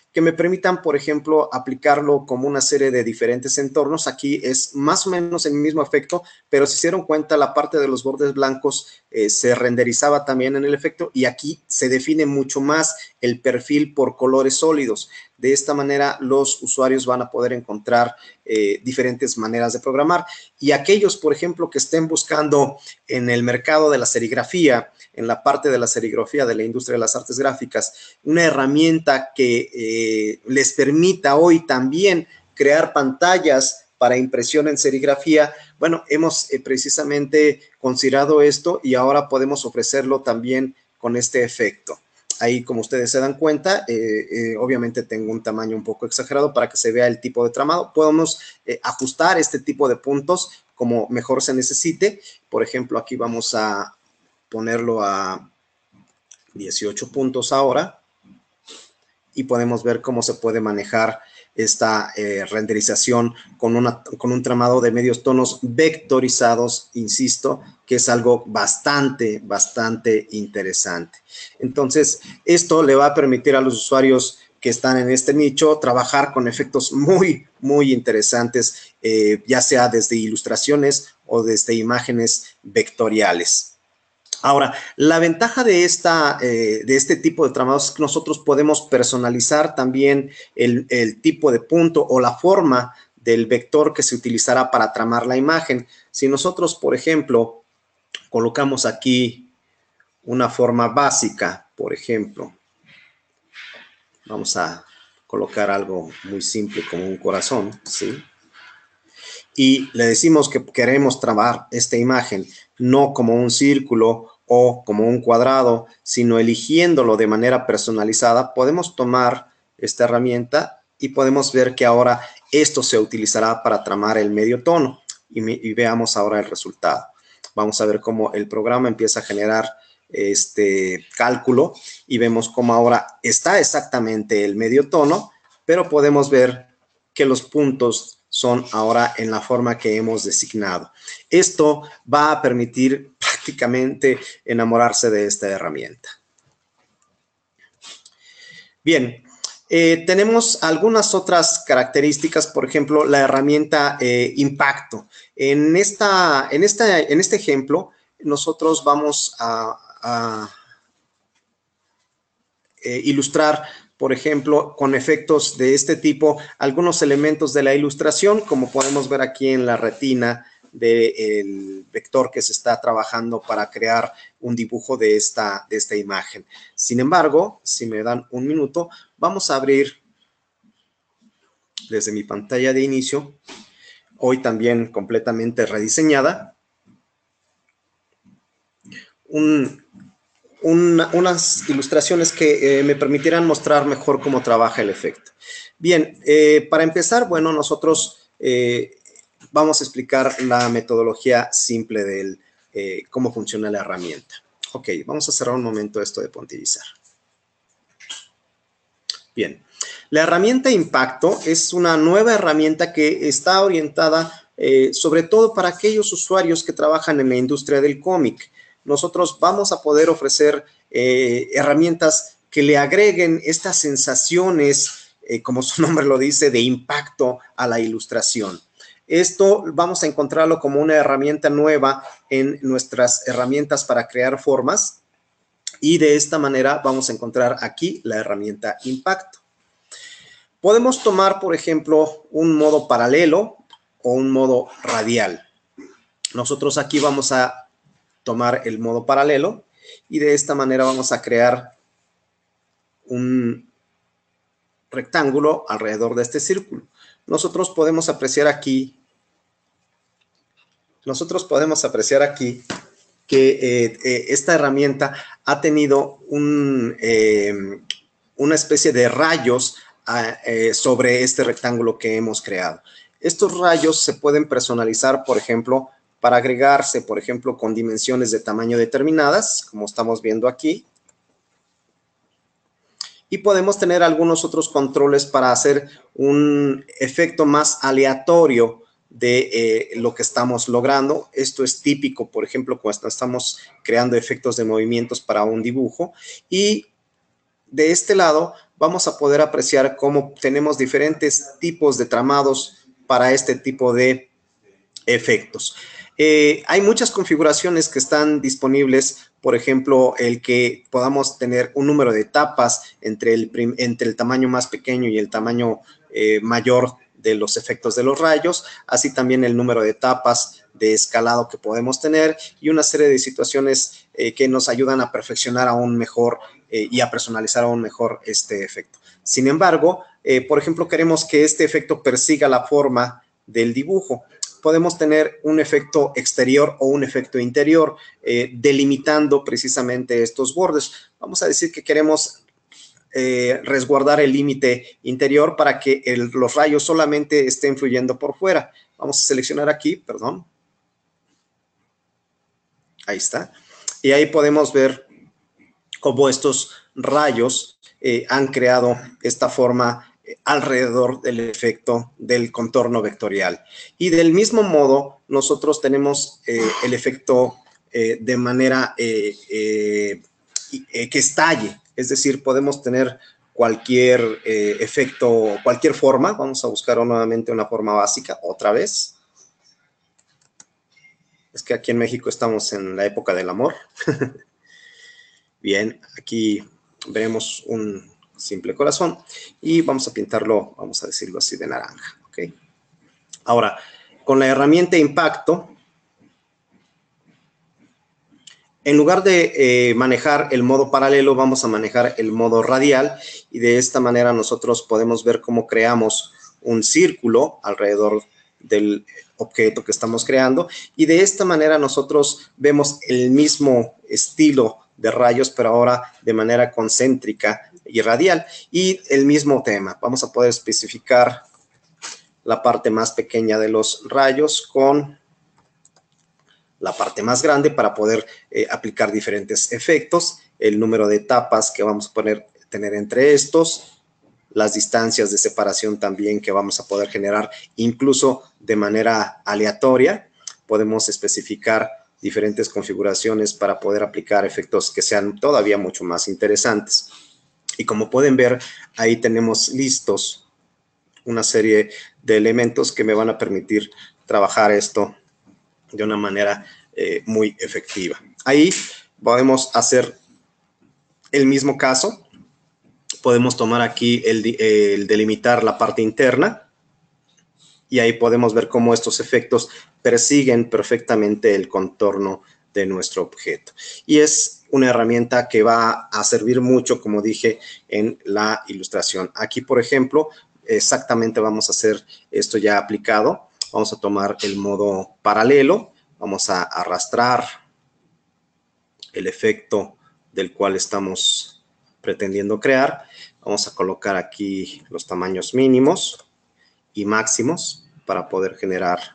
que me permitan, por ejemplo, aplicarlo como una serie de diferentes entornos. Aquí es más o menos el mismo efecto, pero si se dieron cuenta, la parte de los bordes blancos eh, se renderizaba también en el efecto y aquí se define mucho más el perfil por colores sólidos. De esta manera, los usuarios van a poder encontrar eh, diferentes maneras de programar. Y aquellos, por ejemplo, que estén buscando en el mercado de la serigrafía, en la parte de la serigrafía de la industria de las artes gráficas, una herramienta que eh, les permita hoy también crear pantallas para impresión en serigrafía. Bueno, hemos eh, precisamente considerado esto y ahora podemos ofrecerlo también con este efecto. Ahí, como ustedes se dan cuenta, eh, eh, obviamente tengo un tamaño un poco exagerado para que se vea el tipo de tramado. Podemos eh, ajustar este tipo de puntos como mejor se necesite. Por ejemplo, aquí vamos a ponerlo a dieciocho puntos ahora y podemos ver cómo se puede manejar esta eh, renderización con, una, con un tramado de medios tonos vectorizados, insisto, que es algo bastante, bastante interesante. Entonces, esto le va a permitir a los usuarios que están en este nicho trabajar con efectos muy, muy interesantes, eh, ya sea desde ilustraciones o desde imágenes vectoriales. Ahora, la ventaja de, esta, eh, de este tipo de tramados es que nosotros podemos personalizar también el, el tipo de punto o la forma del vector que se utilizará para tramar la imagen. Si nosotros, por ejemplo, colocamos aquí una forma básica, por ejemplo, vamos a colocar algo muy simple como un corazón, ¿sí? Y le decimos que queremos tramar esta imagen no como un círculo o como un cuadrado, sino eligiéndolo de manera personalizada, podemos tomar esta herramienta y podemos ver que ahora esto se utilizará para tramar el medio tono. Y, me, y veamos ahora el resultado. Vamos a ver cómo el programa empieza a generar este cálculo y vemos cómo ahora está exactamente el medio tono, pero podemos ver que los puntos son ahora en la forma que hemos designado. Esto va a permitir prácticamente enamorarse de esta herramienta. Bien, eh, tenemos algunas otras características, por ejemplo, la herramienta eh, impacto. En, esta, en, esta, en este ejemplo, nosotros vamos a, a eh, ilustrar, por ejemplo, con efectos de este tipo, algunos elementos de la ilustración, como podemos ver aquí en la retina del vector que se está trabajando para crear un dibujo de esta, de esta imagen. Sin embargo, si me dan un minuto, vamos a abrir desde mi pantalla de inicio, hoy también completamente rediseñada, un Una, unas ilustraciones que eh, me permitirán mostrar mejor cómo trabaja el efecto. Bien, eh, para empezar, bueno, nosotros eh, vamos a explicar la metodología simple de eh, cómo funciona la herramienta. Ok, vamos a cerrar un momento esto de puntillizar. Bien, la herramienta Impacto es una nueva herramienta que está orientada eh, sobre todo para aquellos usuarios que trabajan en la industria del cómic. Nosotros vamos a poder ofrecer eh, herramientas que le agreguen estas sensaciones, eh, como su nombre lo dice, de impacto a la ilustración. Esto vamos a encontrarlo como una herramienta nueva en nuestras herramientas para crear formas y de esta manera vamos a encontrar aquí la herramienta Impacto. Podemos tomar, por ejemplo, un modo paralelo o un modo radial. Nosotros aquí vamos a tomar el modo paralelo y de esta manera vamos a crear un rectángulo alrededor de este círculo. Nosotros podemos apreciar aquí, nosotros podemos apreciar aquí que eh, eh, esta herramienta ha tenido un, eh, una especie de rayos eh, sobre este rectángulo que hemos creado. Estos rayos se pueden personalizar, por ejemplo, para agregarse, por ejemplo, con dimensiones de tamaño determinadas, como estamos viendo aquí. Y podemos tener algunos otros controles para hacer un efecto más aleatorio de eh, lo que estamos logrando. Esto es típico, por ejemplo, cuando estamos creando efectos de movimientos para un dibujo. Y de este lado vamos a poder apreciar cómo tenemos diferentes tipos de tramados para este tipo de efectos. Eh, hay muchas configuraciones que están disponibles, por ejemplo, el que podamos tener un número de etapas entre el, prim, entre el tamaño más pequeño y el tamaño eh, mayor de los efectos de los rayos, así también el número de etapas de escalado que podemos tener y una serie de situaciones eh, que nos ayudan a perfeccionar aún mejor eh, y a personalizar aún mejor este efecto. Sin embargo, eh, por ejemplo, queremos que este efecto persiga la forma del dibujo. Podemos tener un efecto exterior o un efecto interior, eh, delimitando precisamente estos bordes. Vamos a decir que queremos eh, resguardar el límite interior para que el, los rayos solamente estén fluyendo por fuera. Vamos a seleccionar aquí, perdón. Ahí está. Y ahí podemos ver cómo estos rayos eh, han creado esta forma alrededor del efecto del contorno vectorial. Y del mismo modo, nosotros tenemos eh, el efecto eh, de manera eh, eh, eh, que estalle, es decir, podemos tener cualquier eh, efecto, cualquier forma. Vamos a buscar nuevamente una forma básica, otra vez. Es que aquí en México estamos en la época del amor. Bien, aquí veremos un simple corazón y vamos a pintarlo, vamos a decirlo así, de naranja, ¿ok? Ahora, con la herramienta impacto, en lugar de eh, manejar el modo paralelo, vamos a manejar el modo radial y de esta manera nosotros podemos ver cómo creamos un círculo alrededor del objeto que estamos creando y de esta manera nosotros vemos el mismo estilo de rayos, pero ahora de manera concéntrica y radial. Y el mismo tema, vamos a poder especificar la parte más pequeña de los rayos con la parte más grande para poder eh, aplicar diferentes efectos, el número de etapas que vamos a poner, tener entre estos, las distancias de separación también que vamos a poder generar incluso de manera aleatoria. Podemos especificar diferentes configuraciones para poder aplicar efectos que sean todavía mucho más interesantes. Y como pueden ver, ahí tenemos listos una serie de elementos que me van a permitir trabajar esto de una manera eh, muy efectiva. Ahí podemos hacer el mismo caso. Podemos tomar aquí el, el delimitar la parte interna y ahí podemos ver cómo estos efectos persiguen perfectamente el contorno de nuestro objeto. Y es una herramienta que va a servir mucho, como dije, en la ilustración. Aquí, por ejemplo, exactamente vamos a hacer esto ya aplicado. Vamos a tomar el modo paralelo. Vamos a arrastrar el efecto del cual estamos pretendiendo crear. Vamos a colocar aquí los tamaños mínimos y máximos para poder generar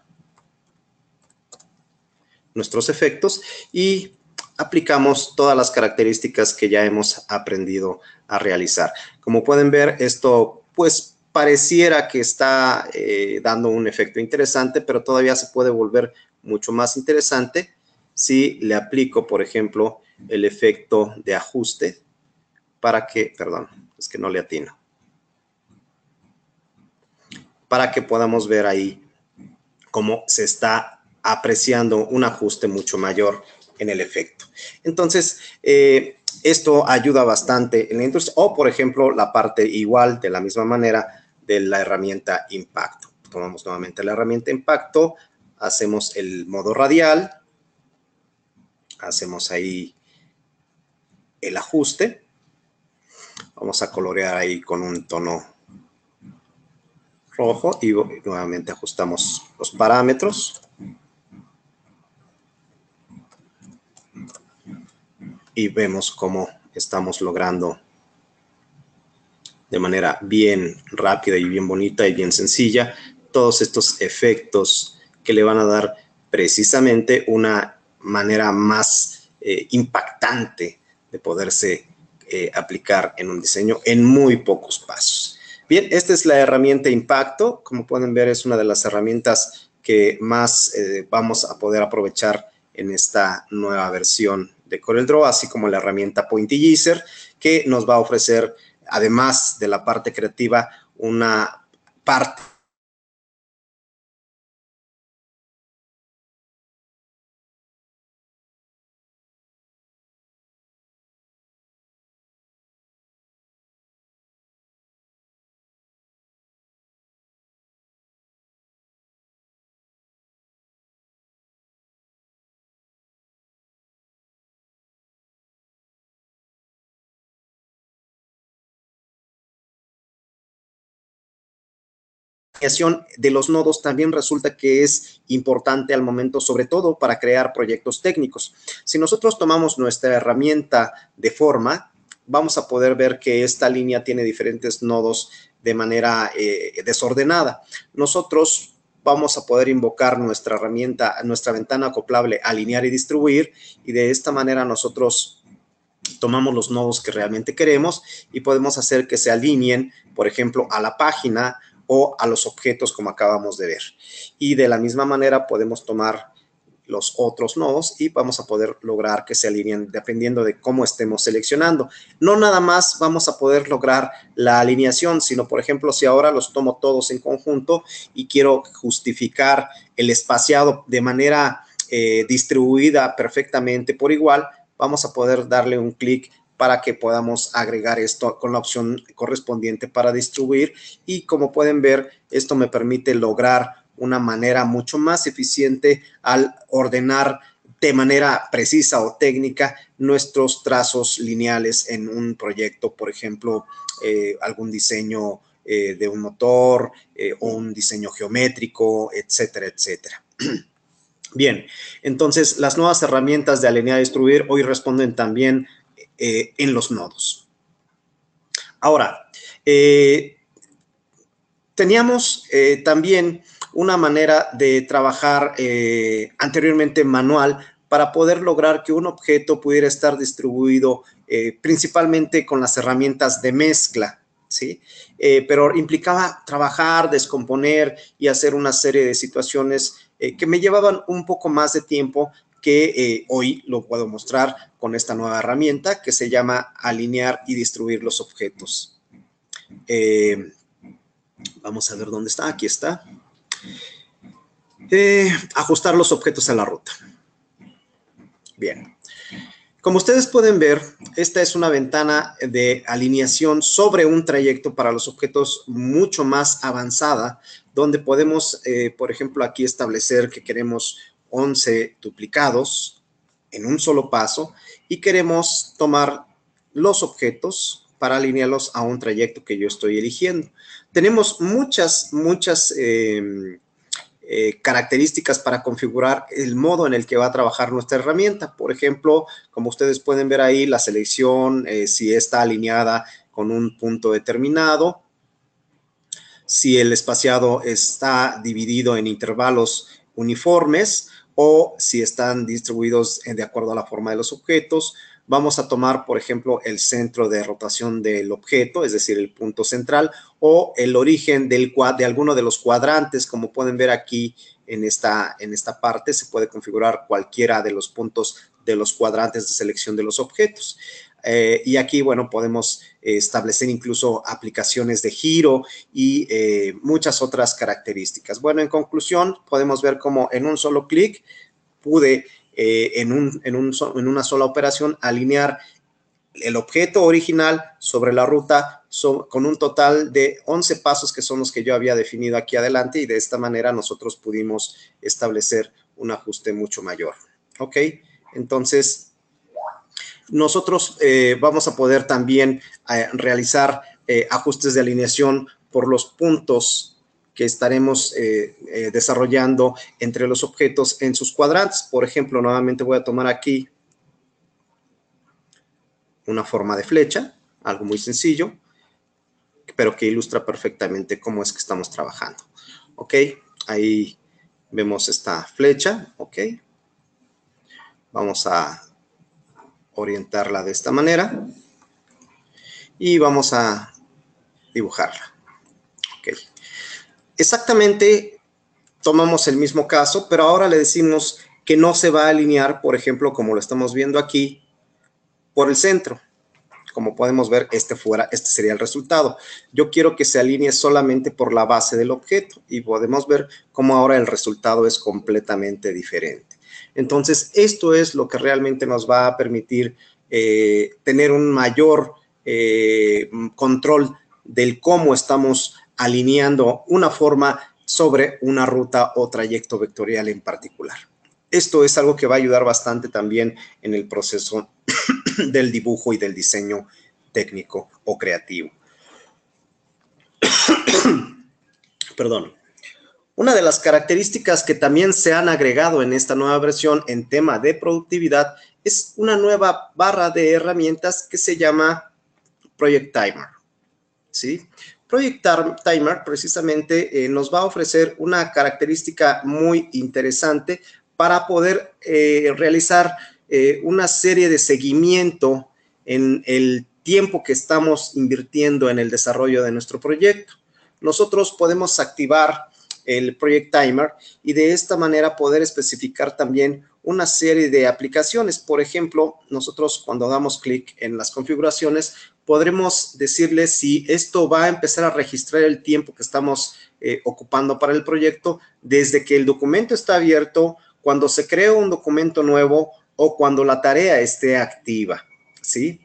nuestros efectos y aplicamos todas las características que ya hemos aprendido a realizar. Como pueden ver, esto pues pareciera que está eh, dando un efecto interesante, pero todavía se puede volver mucho más interesante si le aplico, por ejemplo, el efecto de ajuste para que, perdón, es que no le atino, para que podamos ver ahí cómo se está apreciando un ajuste mucho mayor en el efecto. Entonces, eh, esto ayuda bastante en la industria. O, por ejemplo, la parte igual, de la misma manera, de la herramienta impacto. Tomamos nuevamente la herramienta impacto, hacemos el modo radial, hacemos ahí el ajuste. Vamos a colorear ahí con un tono rojo y nuevamente ajustamos los parámetros. Y vemos cómo estamos logrando de manera bien rápida y bien bonita y bien sencilla todos estos efectos que le van a dar precisamente una manera más eh, impactante de poderse eh, aplicar en un diseño en muy pocos pasos. Bien, esta es la herramienta Impacto. Como pueden ver, es una de las herramientas que más eh, vamos a poder aprovechar en esta nueva versión de CorelDRAW, así como la herramienta Pointillizer, que nos va a ofrecer además de la parte creativa, una parte de los nodos también resulta que es importante al momento, sobre todo para crear proyectos técnicos. Si nosotros tomamos nuestra herramienta de forma, vamos a poder ver que esta línea tiene diferentes nodos de manera eh, desordenada. Nosotros vamos a poder invocar nuestra herramienta, nuestra ventana acoplable, alinear y distribuir, y de esta manera nosotros tomamos los nodos que realmente queremos y podemos hacer que se alineen, por ejemplo, a la página o a los objetos como acabamos de ver. Y de la misma manera podemos tomar los otros nodos y vamos a poder lograr que se alineen dependiendo de cómo estemos seleccionando. No nada más vamos a poder lograr la alineación, sino, por ejemplo, si ahora los tomo todos en conjunto y quiero justificar el espaciado de manera eh, distribuida perfectamente por igual, vamos a poder darle un clic para que podamos agregar esto con la opción correspondiente para distribuir, y como pueden ver, esto me permite lograr una manera mucho más eficiente al ordenar de manera precisa o técnica nuestros trazos lineales en un proyecto, por ejemplo, eh, algún diseño eh, de un motor eh, o un diseño geométrico, etcétera, etcétera. Bien, entonces las nuevas herramientas de alinear y distribuir hoy responden también Eh, en los nodos. Ahora, eh, teníamos eh, también una manera de trabajar eh, anteriormente manual para poder lograr que un objeto pudiera estar distribuido eh, principalmente con las herramientas de mezcla, ¿sí? Eh, pero implicaba trabajar, descomponer y hacer una serie de situaciones eh, que me llevaban un poco más de tiempo, que eh, hoy lo puedo mostrar con esta nueva herramienta que se llama alinear y distribuir los objetos. Eh, vamos a ver dónde está. Aquí está. Eh, ajustar los objetos a la ruta. Bien. Como ustedes pueden ver, esta es una ventana de alineación sobre un trayecto para los objetos mucho más avanzada, donde podemos, eh, por ejemplo, aquí establecer que queremos once duplicados en un solo paso y queremos tomar los objetos para alinearlos a un trayecto que yo estoy eligiendo. Tenemos muchas, muchas eh, eh, características para configurar el modo en el que va a trabajar nuestra herramienta. Por ejemplo, como ustedes pueden ver ahí, la selección, eh, si está alineada con un punto determinado, si el espaciado está dividido en intervalos uniformes o si están distribuidos de acuerdo a la forma de los objetos. Vamos a tomar, por ejemplo, el centro de rotación del objeto, es decir, el punto central, o el origen del, de alguno de los cuadrantes. Como pueden ver aquí en esta, en esta parte, se puede configurar cualquiera de los puntos de los cuadrantes de selección de los objetos. Eh, y aquí, bueno, podemos eh, establecer incluso aplicaciones de giro y eh, muchas otras características. Bueno, en conclusión, podemos ver cómo en un solo clic pude eh, en, un, en, un, en una sola operación alinear el objeto original sobre la ruta so, con un total de once pasos, que son los que yo había definido aquí adelante, y de esta manera nosotros pudimos establecer un ajuste mucho mayor. ¿Ok? Entonces, nosotros eh, vamos a poder también eh, realizar eh, ajustes de alineación por los puntos que estaremos eh, eh, desarrollando entre los objetos en sus cuadrantes. Por ejemplo, nuevamente voy a tomar aquí una forma de flecha, algo muy sencillo, pero que ilustra perfectamente cómo es que estamos trabajando. ¿Ok? Ahí vemos esta flecha. ¿Ok? Vamos a orientarla de esta manera y vamos a dibujarla. ¿Ok? Exactamente tomamos el mismo caso, pero ahora le decimos que no se va a alinear, por ejemplo, como lo estamos viendo aquí, por el centro. como podemos ver, este, fuera, este sería el resultado. Yo quiero que se alinee solamente por la base del objeto y podemos ver cómo ahora el resultado es completamente diferente. Entonces, esto es lo que realmente nos va a permitir eh, tener un mayor eh, control del cómo estamos alineando una forma sobre una ruta o trayecto vectorial en particular. Esto es algo que va a ayudar bastante también en el proceso del dibujo y del diseño técnico o creativo. Perdón. Una de las características que también se han agregado en esta nueva versión en tema de productividad es una nueva barra de herramientas que se llama Project Timer, ¿sí? Project Timer precisamente eh, nos va a ofrecer una característica muy interesante para poder eh, realizar eh, una serie de seguimiento en el tiempo que estamos invirtiendo en el desarrollo de nuestro proyecto. Nosotros podemos activar el Project Timer y de esta manera poder especificar también una serie de aplicaciones. Por ejemplo, nosotros cuando damos clic en las configuraciones, podremos decirle si esto va a empezar a registrar el tiempo que estamos eh, ocupando para el proyecto desde que el documento está abierto, cuando se crea un documento nuevo o cuando la tarea esté activa, ¿sí?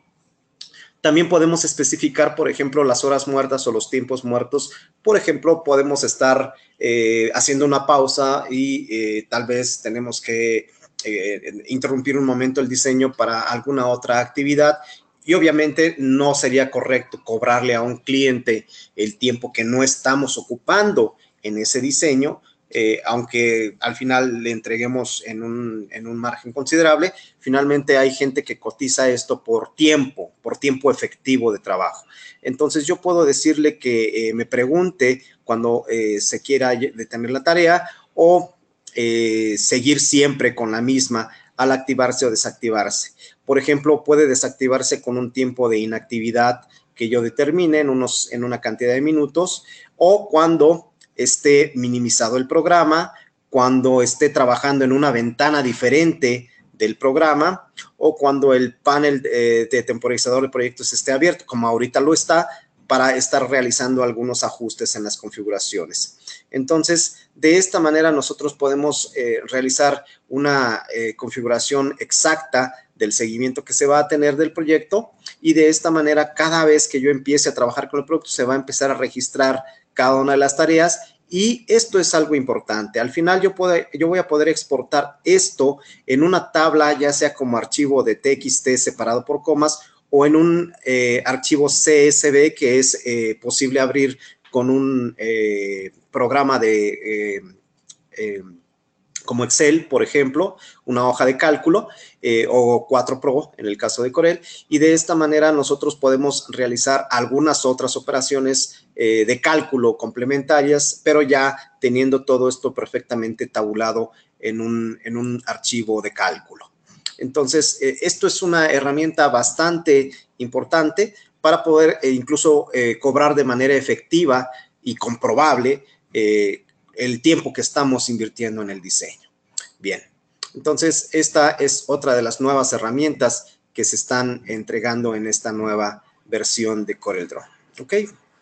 También podemos especificar, por ejemplo, las horas muertas o los tiempos muertos. Por ejemplo, podemos estar eh, haciendo una pausa y eh, tal vez tenemos que eh, interrumpir un momento el diseño para alguna otra actividad. Y obviamente no sería correcto cobrarle a un cliente el tiempo que no estamos ocupando en ese diseño, eh, aunque al final le entreguemos en un, en un margen considerable. Finalmente hay gente que cotiza esto por tiempo, por tiempo efectivo de trabajo. Entonces yo puedo decirle que eh, me pregunte cuando eh, se quiera detener la tarea o eh, seguir siempre con la misma al activarse o desactivarse. Por ejemplo, puede desactivarse con un tiempo de inactividad que yo determine en, unos, en una cantidad de minutos o cuando esté minimizado el programa, cuando esté trabajando en una ventana diferente del programa o cuando el panel eh, de temporizador de proyectos esté abierto, como ahorita lo está, para estar realizando algunos ajustes en las configuraciones. Entonces, de esta manera nosotros podemos eh, realizar una eh, configuración exacta del seguimiento que se va a tener del proyecto y de esta manera cada vez que yo empiece a trabajar con el producto se va a empezar a registrar cada una de las tareas y esto es algo importante. Al final yo, puedo, yo voy a poder exportar esto en una tabla, ya sea como archivo de T X T separado por comas o en un eh, archivo C S V que es eh, posible abrir con un eh, programa de eh, eh, como Excel, por ejemplo, una hoja de cálculo eh, o cuatro Pro en el caso de Corel, y de esta manera nosotros podemos realizar algunas otras operaciones eh, de cálculo complementarias, pero ya teniendo todo esto perfectamente tabulado en un, en un archivo de cálculo. Entonces, eh, esto es una herramienta bastante importante para poder eh, incluso eh, cobrar de manera efectiva y comprobable eh, el tiempo que estamos invirtiendo en el diseño. Bien, entonces esta es otra de las nuevas herramientas que se están entregando en esta nueva versión de CorelDRAW. ¿Ok?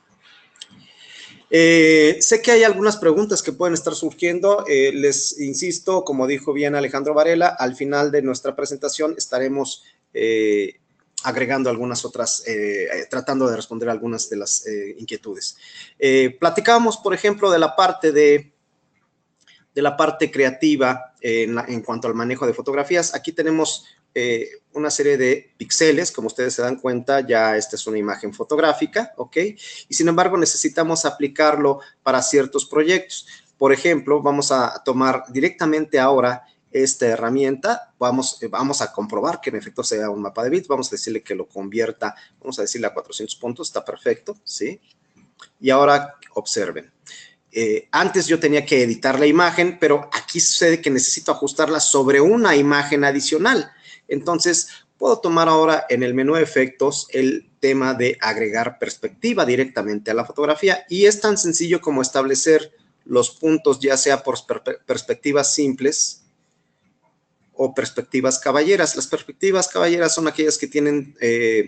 Eh, sé que hay algunas preguntas que pueden estar surgiendo. Eh, les insisto, como dijo bien Alejandro Varela, al final de nuestra presentación estaremos eh, agregando algunas otras, eh, tratando de responder algunas de las eh, inquietudes. Eh, platicábamos, por ejemplo, de la parte de, de la parte creativa eh, en, la, en cuanto al manejo de fotografías. Aquí tenemos eh, una serie de píxeles, como ustedes se dan cuenta, ya esta es una imagen fotográfica, ¿ok? Y sin embargo, necesitamos aplicarlo para ciertos proyectos. Por ejemplo, vamos a tomar directamente ahora esta herramienta, vamos, vamos a comprobar que en efecto sea un mapa de bits, vamos a decirle que lo convierta, vamos a decirle a cuatrocientos puntos, está perfecto, ¿sí? Y ahora observen, eh, antes yo tenía que editar la imagen, pero aquí sucede que necesito ajustarla sobre una imagen adicional. Entonces, puedo tomar ahora en el menú de efectos el tema de agregar perspectiva directamente a la fotografía y es tan sencillo como establecer los puntos, ya sea por perspectivas simples o perspectivas caballeras. Las perspectivas caballeras son aquellas que tienen eh,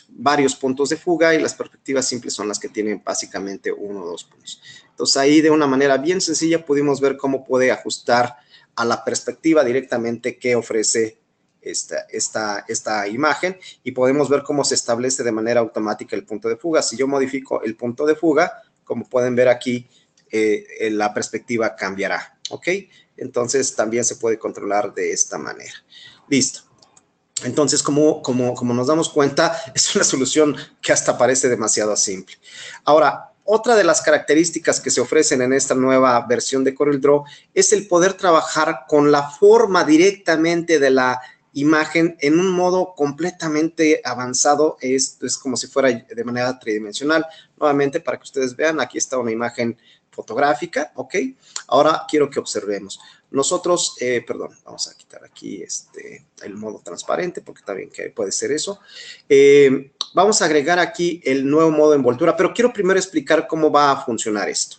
varios puntos de fuga y las perspectivas simples son las que tienen básicamente uno o dos puntos. Entonces, ahí de una manera bien sencilla pudimos ver cómo puede ajustar a la perspectiva directamente que ofrece esta, esta, esta imagen y podemos ver cómo se establece de manera automática el punto de fuga. Si yo modifico el punto de fuga, como pueden ver aquí, eh, la perspectiva cambiará, ¿ok? Entonces, también se puede controlar de esta manera. Listo. Entonces, como, como, como nos damos cuenta, es una solución que hasta parece demasiado simple. Ahora, otra de las características que se ofrecen en esta nueva versión de CorelDRAW es el poder trabajar con la forma directamente de la imagen en un modo completamente avanzado. Esto es como si fuera de manera tridimensional. Nuevamente, para que ustedes vean, aquí está una imagen fotográfica, ¿ok? Ahora quiero que observemos. Nosotros, eh, perdón, vamos a quitar aquí este, el modo transparente, porque también que puede ser eso. Eh, vamos a agregar aquí el nuevo modo de envoltura, pero quiero primero explicar cómo va a funcionar esto.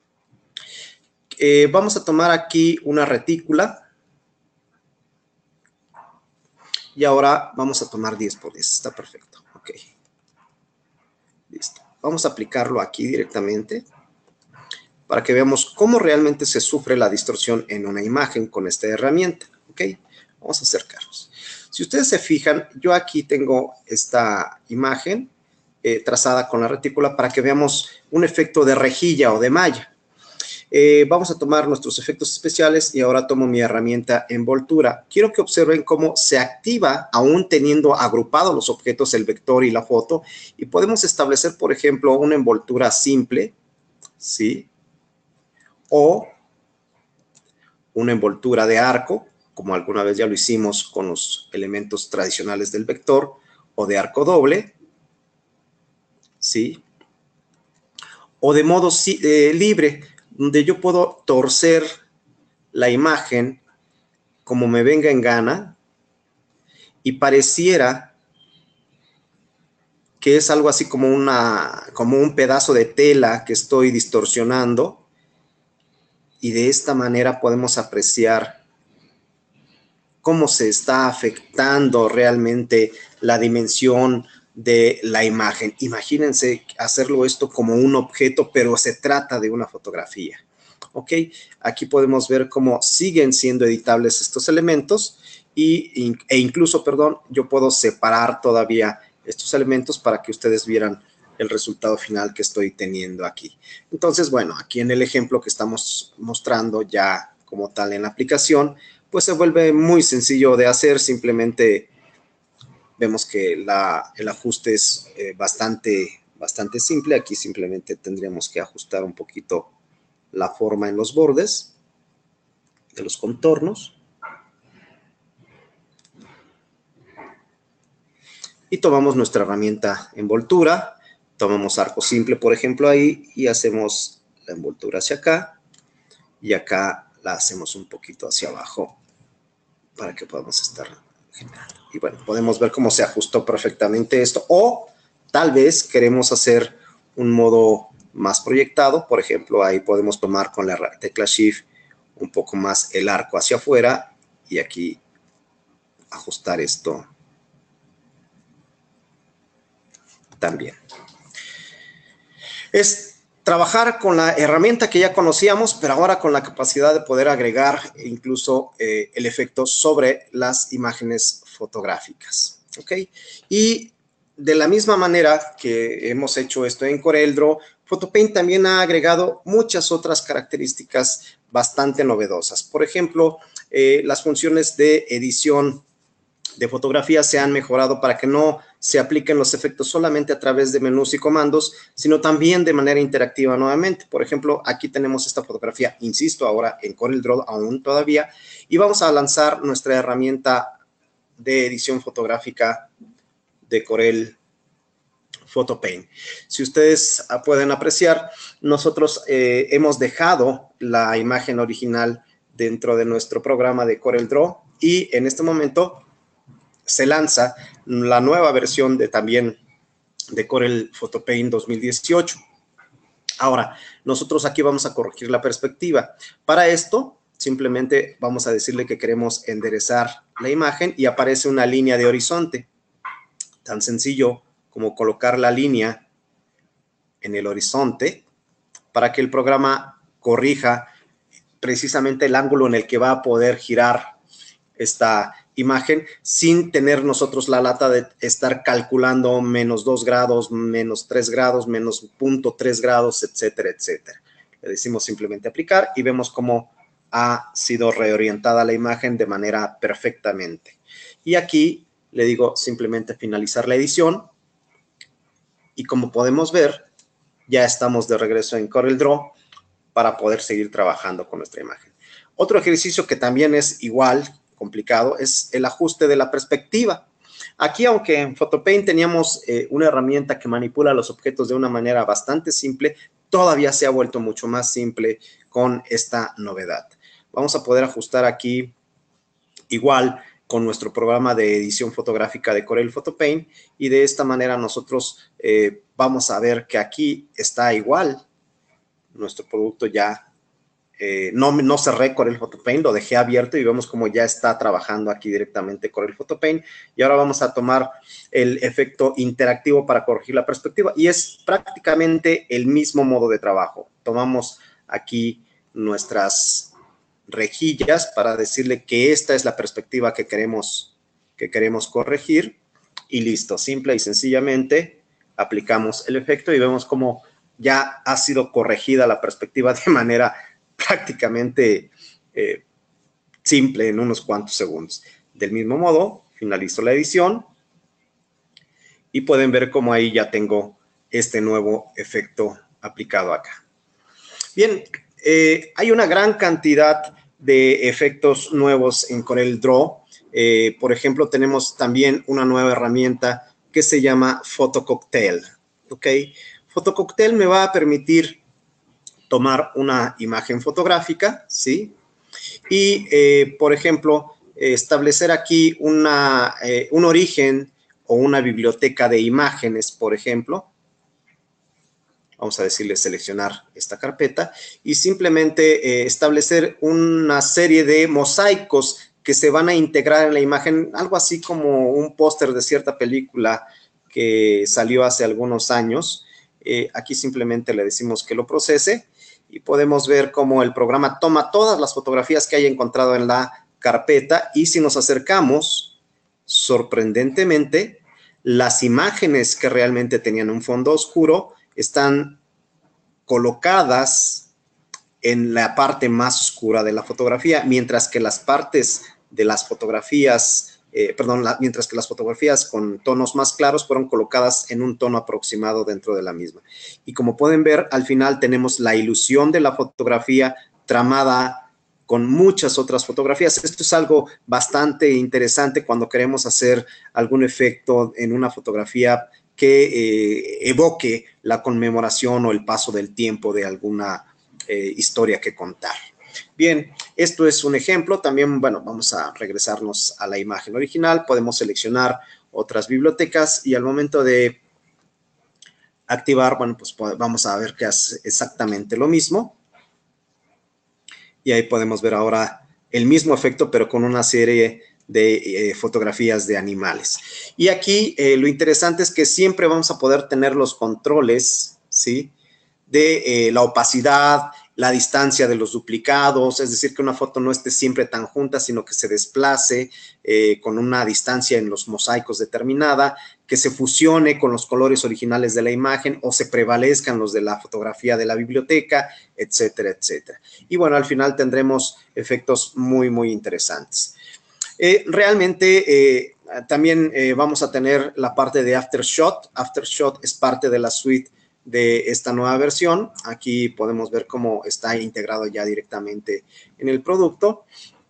Eh, vamos a tomar aquí una retícula. Y ahora vamos a tomar diez por diez, está perfecto, ok. Listo. Vamos a aplicarlo aquí directamente para que veamos cómo realmente se sufre la distorsión en una imagen con esta herramienta, ¿ok? Vamos a acercarnos. Si ustedes se fijan, yo aquí tengo esta imagen eh, trazada con la retícula para que veamos un efecto de rejilla o de malla. Eh, vamos a tomar nuestros efectos especiales y ahora tomo mi herramienta envoltura. Quiero que observen cómo se activa aún teniendo agrupados los objetos, el vector y la foto, y podemos establecer, por ejemplo, una envoltura simple, ¿sí? O una envoltura de arco, como alguna vez ya lo hicimos con los elementos tradicionales del vector, o de arco doble, ¿sí? O de modo eh, libre, donde yo puedo torcer la imagen como me venga en gana y pareciera que es algo así como, una, como un pedazo de tela que estoy distorsionando. Y de esta manera podemos apreciar cómo se está afectando realmente la dimensión de la imagen. Imagínense hacerlo esto como un objeto, pero se trata de una fotografía. ¿Ok? Aquí podemos ver cómo siguen siendo editables estos elementos y, e incluso, perdón, yo puedo separar todavía estos elementos para que ustedes vieran el resultado final que estoy teniendo aquí. Entonces, bueno, aquí en el ejemplo que estamos mostrando ya como tal en la aplicación, pues se vuelve muy sencillo de hacer. Simplemente vemos que la, el ajuste es eh, bastante, bastante simple. Aquí simplemente tendríamos que ajustar un poquito la forma en los bordes de los contornos. Y tomamos nuestra herramienta envoltura. Tomamos arco simple, por ejemplo, ahí y hacemos la envoltura hacia acá y acá la hacemos un poquito hacia abajo para que podamos estar generando. Y bueno, podemos ver cómo se ajustó perfectamente esto, o tal vez queremos hacer un modo más proyectado. Por ejemplo, ahí podemos tomar con la tecla Shift un poco más el arco hacia afuera y aquí ajustar esto también. Es trabajar con la herramienta que ya conocíamos, pero ahora con la capacidad de poder agregar incluso eh, el efecto sobre las imágenes fotográficas, ¿ok? Y de la misma manera que hemos hecho esto en CorelDRAW, PhotoPaint también ha agregado muchas otras características bastante novedosas. Por ejemplo, eh, las funciones de edición de fotografía se han mejorado para que no se apliquen los efectos solamente a través de menús y comandos, sino también de manera interactiva nuevamente. Por ejemplo, aquí tenemos esta fotografía, insisto, ahora en CorelDRAW aún todavía, y vamos a lanzar nuestra herramienta de edición fotográfica de Corel PhotoPaint. Si ustedes pueden apreciar, nosotros eh, hemos dejado la imagen original dentro de nuestro programa de CorelDRAW y en este momento se lanza la nueva versión de también de Corel PhotoPaint dos mil dieciocho. Ahora, nosotros aquí vamos a corregir la perspectiva. Para esto, simplemente vamos a decirle que queremos enderezar la imagen y aparece una línea de horizonte. Tan sencillo como colocar la línea en el horizonte para que el programa corrija precisamente el ángulo en el que va a poder girar esta imagen sin tener nosotros la lata de estar calculando menos dos grados, menos tres grados, menos punto tres grados, etcétera, etcétera. Le decimos simplemente aplicar y vemos cómo ha sido reorientada la imagen de manera perfectamente. Y aquí le digo simplemente finalizar la edición y como podemos ver, ya estamos de regreso en CorelDRAW para poder seguir trabajando con nuestra imagen. Otro ejercicio que también es igual complicado es el ajuste de la perspectiva. Aquí, aunque en PhotoPaint teníamos eh, una herramienta que manipula los objetos de una manera bastante simple, todavía se ha vuelto mucho más simple con esta novedad. Vamos a poder ajustar aquí igual con nuestro programa de edición fotográfica de Corel PhotoPaint y de esta manera nosotros eh, vamos a ver que aquí está igual nuestro producto ya. Eh, no, no cerré Corel PhotoPaint, lo dejé abierto y vemos cómo ya está trabajando aquí directamente Corel PhotoPaint. Y ahora vamos a tomar el efecto interactivo para corregir la perspectiva y es prácticamente el mismo modo de trabajo. Tomamos aquí nuestras rejillas para decirle que esta es la perspectiva que queremos, que queremos corregir y listo, simple y sencillamente aplicamos el efecto y vemos cómo ya ha sido corregida la perspectiva de manera prácticamente eh, simple en unos cuantos segundos. Del mismo modo, finalizo la edición y pueden ver cómo ahí ya tengo este nuevo efecto aplicado acá. Bien, eh, hay una gran cantidad de efectos nuevos en CorelDRAW. Eh, por ejemplo, tenemos también una nueva herramienta que se llama PhotoCocktail. ¿Ok? PhotoCocktail me va a permitir tomar una imagen fotográfica, ¿sí? Y, eh, por ejemplo, establecer aquí una, eh, un origen o una biblioteca de imágenes, por ejemplo. Vamos a decirle seleccionar esta carpeta y simplemente eh, establecer una serie de mosaicos que se van a integrar en la imagen, algo así como un póster de cierta película que salió hace algunos años. Eh, aquí simplemente le decimos que lo procese y podemos ver cómo el programa toma todas las fotografías que haya encontrado en la carpeta y si nos acercamos, sorprendentemente, las imágenes que realmente tenían un fondo oscuro están colocadas en la parte más oscura de la fotografía, mientras que las partes de las fotografías, eh, perdón, la, mientras que las fotografías con tonos más claros fueron colocadas en un tono aproximado dentro de la misma. Y como pueden ver, al final tenemos la ilusión de la fotografía tramada con muchas otras fotografías. Esto es algo bastante interesante cuando queremos hacer algún efecto en una fotografía que eh, evoque la conmemoración o el paso del tiempo de alguna eh, historia que contar. Bien, esto es un ejemplo. También, bueno, vamos a regresarnos a la imagen original. Podemos seleccionar otras bibliotecas y al momento de activar, bueno, pues vamos a ver que hace exactamente lo mismo. Y ahí podemos ver ahora el mismo efecto, pero con una serie de eh, fotografías de animales. Y aquí eh, lo interesante es que siempre vamos a poder tener los controles, ¿sí? De eh, la opacidad, la distancia de los duplicados, es decir, que una foto no esté siempre tan junta, sino que se desplace eh, con una distancia en los mosaicos determinada, que se fusione con los colores originales de la imagen o se prevalezcan los de la fotografía de la biblioteca, etcétera, etcétera. Y bueno, al final tendremos efectos muy, muy interesantes. Eh, realmente eh, también eh, vamos a tener la parte de Aftershot. Aftershot es parte de la suite de esta nueva versión. Aquí podemos ver cómo está integrado ya directamente en el producto.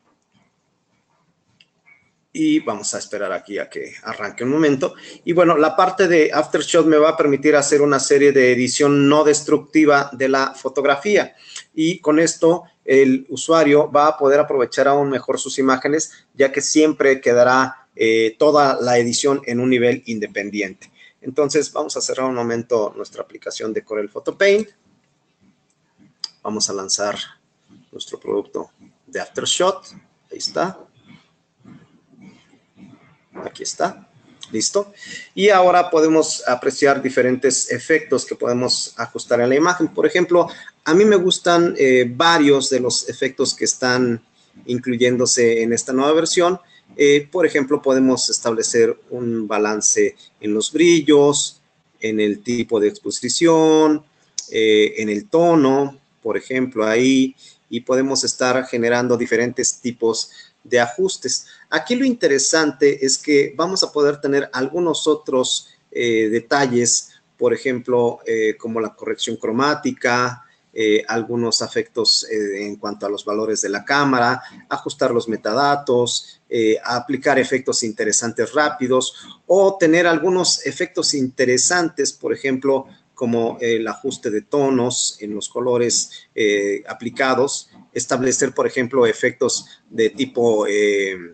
Y vamos a esperar aquí a que arranque un momento. Y bueno, la parte de Aftershot me va a permitir hacer una serie de edición no destructiva de la fotografía. Y con esto el usuario va a poder aprovechar aún mejor sus imágenes, ya que siempre quedará eh, toda la edición en un nivel independiente. Entonces, vamos a cerrar un momento nuestra aplicación de Corel PhotoPaint. Vamos a lanzar nuestro producto de Aftershot. Ahí está. Aquí está. ¿Listo? Y ahora podemos apreciar diferentes efectos que podemos ajustar en la imagen. Por ejemplo, a mí me gustan eh, varios de los efectos que están incluyéndose en esta nueva versión. Eh, por ejemplo, podemos establecer un balance en los brillos, en el tipo de exposición, eh, en el tono, por ejemplo, ahí, y podemos estar generando diferentes tipos de ajustes. Aquí lo interesante es que vamos a poder tener algunos otros eh, detalles, por ejemplo, eh, como la corrección cromática, eh, algunos efectos eh, en cuanto a los valores de la cámara, ajustar los metadatos, eh, aplicar efectos interesantes rápidos o tener algunos efectos interesantes, por ejemplo, como el ajuste de tonos en los colores eh, aplicados, establecer, por ejemplo, efectos de tipo eh,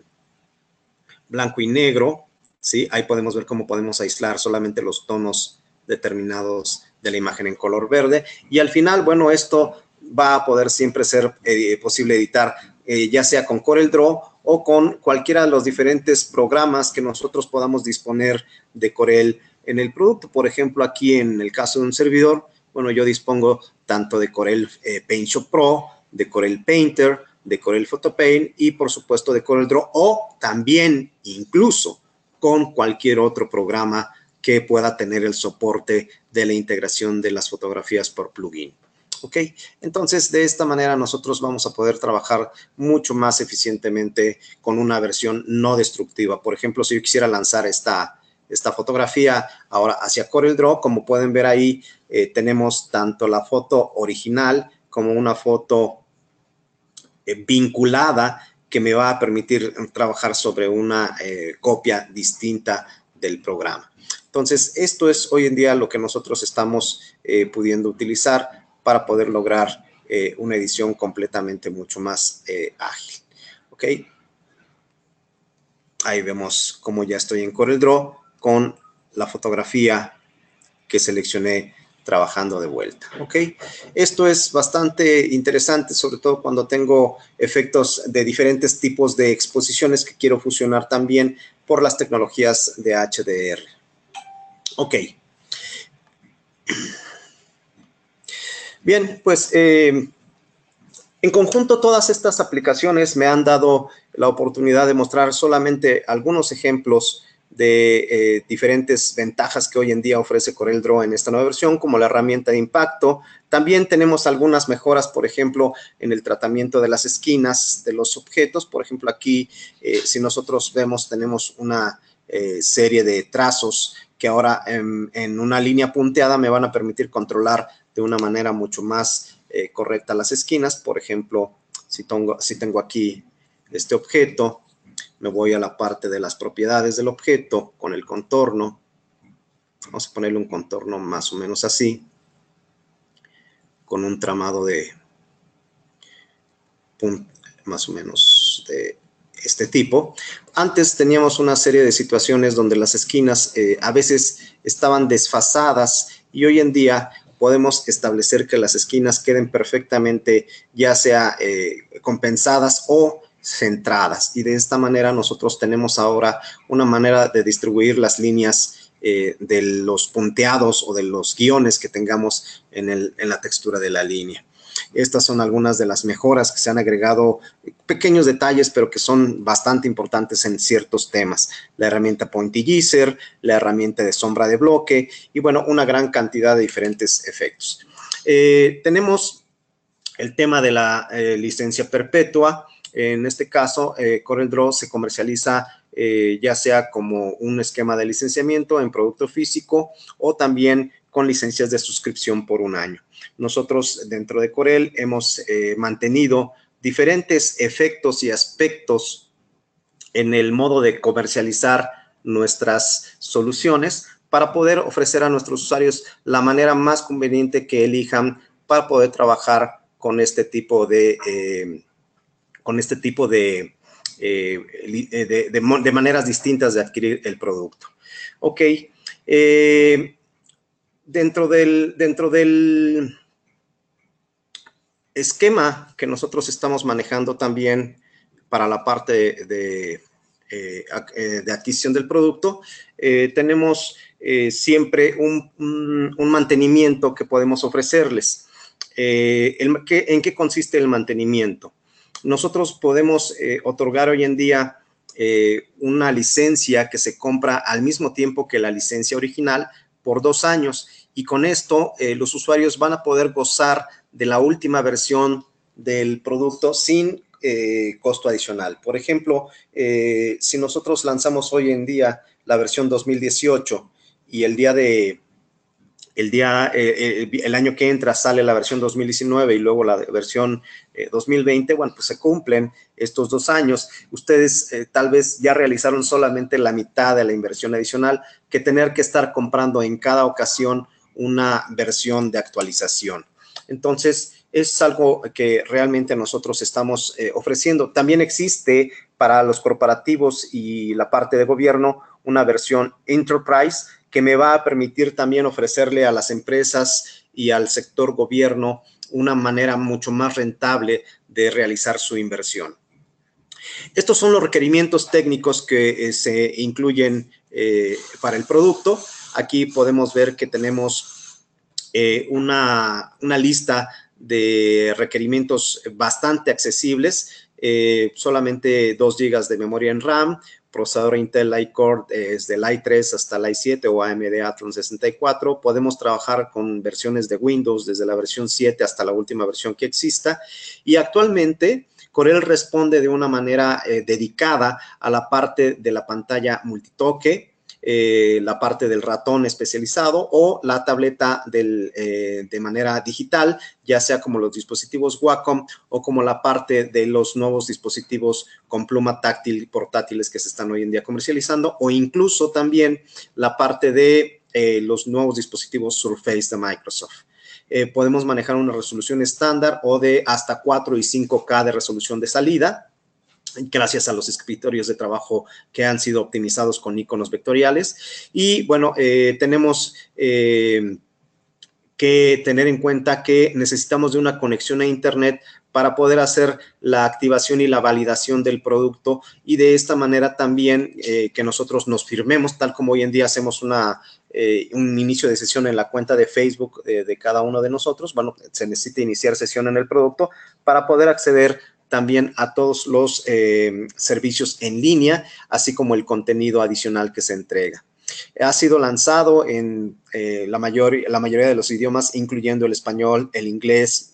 blanco y negro, ¿sí? Ahí podemos ver cómo podemos aislar solamente los tonos determinados de la imagen en color verde. Y al final, bueno, esto va a poder siempre ser eh, posible editar, eh, ya sea con CorelDRAW o con cualquiera de los diferentes programas que nosotros podamos disponer de Corel en el producto. Por ejemplo, aquí en el caso de un servidor, bueno, yo dispongo tanto de Corel eh, PaintShop Pro, de Corel Painter, de Corel PhotoPaint y, por supuesto, de CorelDRAW o también, incluso, con cualquier otro programa que pueda tener el soporte de la integración de las fotografías por plugin. ¿Ok? Entonces, de esta manera nosotros vamos a poder trabajar mucho más eficientemente con una versión no destructiva. Por ejemplo, si yo quisiera lanzar esta, esta fotografía ahora hacia CorelDRAW, como pueden ver ahí, eh, tenemos tanto la foto original como una foto eh, vinculada que me va a permitir trabajar sobre una eh, copia distinta del programa. Entonces, esto es hoy en día lo que nosotros estamos eh, pudiendo utilizar para poder lograr eh, una edición completamente mucho más eh, ágil. ¿Ok? Ahí vemos cómo ya estoy en CorelDRAW con la fotografía que seleccioné trabajando de vuelta. ¿Ok? Esto es bastante interesante, sobre todo cuando tengo efectos de diferentes tipos de exposiciones que quiero fusionar también por las tecnologías de H D R. Ok. Bien, pues eh, en conjunto todas estas aplicaciones me han dado la oportunidad de mostrar solamente algunos ejemplos de eh, diferentes ventajas que hoy en día ofrece CorelDRAW en esta nueva versión, como la herramienta de impacto. También tenemos algunas mejoras, por ejemplo, en el tratamiento de las esquinas de los objetos. Por ejemplo, aquí, eh, si nosotros vemos, tenemos una eh, serie de trazos que ahora en, en una línea punteada me van a permitir controlar de una manera mucho más eh, correcta las esquinas. Por ejemplo, si tengo, si tengo aquí este objeto, me voy a la parte de las propiedades del objeto con el contorno. Vamos a ponerle un contorno más o menos así, con un tramado de más o menos de este tipo. Antes teníamos una serie de situaciones donde las esquinas eh, a veces estaban desfasadas y hoy en día podemos establecer que las esquinas queden perfectamente ya sea eh, compensadas o centradas, y de esta manera nosotros tenemos ahora una manera de distribuir las líneas eh, de los punteados o de los guiones que tengamos en, el, en la textura de la línea. Estas son algunas de las mejoras que se han agregado, pequeños detalles, pero que son bastante importantes en ciertos temas. La herramienta Pointillizer, la herramienta de sombra de bloque y, bueno, una gran cantidad de diferentes efectos. Eh, tenemos el tema de la eh, licencia perpetua. En este caso, eh, CorelDRAW se comercializa eh, ya sea como un esquema de licenciamiento en producto físico o también con licencias de suscripción por un año. Nosotros dentro de Corel hemos eh, mantenido diferentes efectos y aspectos en el modo de comercializar nuestras soluciones para poder ofrecer a nuestros usuarios la manera más conveniente que elijan para poder trabajar con este tipo de, eh, con este tipo de, eh, de, de, de maneras distintas de adquirir el producto. Ok. Eh, dentro del, dentro del esquema que nosotros estamos manejando también para la parte de, de eh, eh, de adquisición del producto, eh, tenemos eh, siempre un, un, un mantenimiento que podemos ofrecerles. Eh, el, ¿qué, ¿En qué consiste el mantenimiento? Nosotros podemos eh, otorgar hoy en día eh, una licencia que se compra al mismo tiempo que la licencia original por dos años, y con esto eh, los usuarios van a poder gozar de la última versión del producto sin eh, costo adicional. Por ejemplo, eh, si nosotros lanzamos hoy en día la versión dos mil dieciocho y el día de El, día, eh, el, el año que entra sale la versión dos mil diecinueve y luego la versión eh, dos mil veinte, bueno, pues se cumplen estos dos años. Ustedes eh, tal vez ya realizaron solamente la mitad de la inversión adicional que tener que estar comprando en cada ocasión una versión de actualización. Entonces, es algo que realmente nosotros estamos eh, ofreciendo. También existe para los corporativos y la parte de gobierno una versión Enterprise que me va a permitir también ofrecerle a las empresas y al sector gobierno una manera mucho más rentable de realizar su inversión. Estos son los requerimientos técnicos que eh, se incluyen eh, para el producto. Aquí podemos ver que tenemos eh, una, una lista de requerimientos bastante accesibles, eh, solamente dos gigas de memoria en RAM, procesador Intel iCore desde el i tres hasta el i siete o A M D Athlon sesenta y cuatro. Podemos trabajar con versiones de Windows desde la versión siete hasta la última versión que exista. Y actualmente Corel responde de una manera eh, dedicada a la parte de la pantalla multitoque, eh, la parte del ratón especializado o la tableta del, eh, de manera digital, ya sea como los dispositivos Wacom o como la parte de los nuevos dispositivos con pluma táctil portátiles que se están hoy en día comercializando, o incluso también la parte de eh, los nuevos dispositivos Surface de Microsoft. Eh, podemos manejar una resolución estándar o de hasta cuatro y cinco K de resolución de salida, gracias a los escritorios de trabajo que han sido optimizados con iconos vectoriales. Y bueno, eh, tenemos eh, que tener en cuenta que necesitamos de una conexión a internet para poder hacer la activación y la validación del producto, y de esta manera también eh, que nosotros nos firmemos, tal como hoy en día hacemos una, eh, un inicio de sesión en la cuenta de Facebook eh, de cada uno de nosotros. Bueno, se necesita iniciar sesión en el producto para poder acceder también a todos los eh, servicios en línea, así como el contenido adicional que se entrega. Ha sido lanzado en eh, la, mayor, la mayoría de los idiomas, incluyendo el español, el inglés,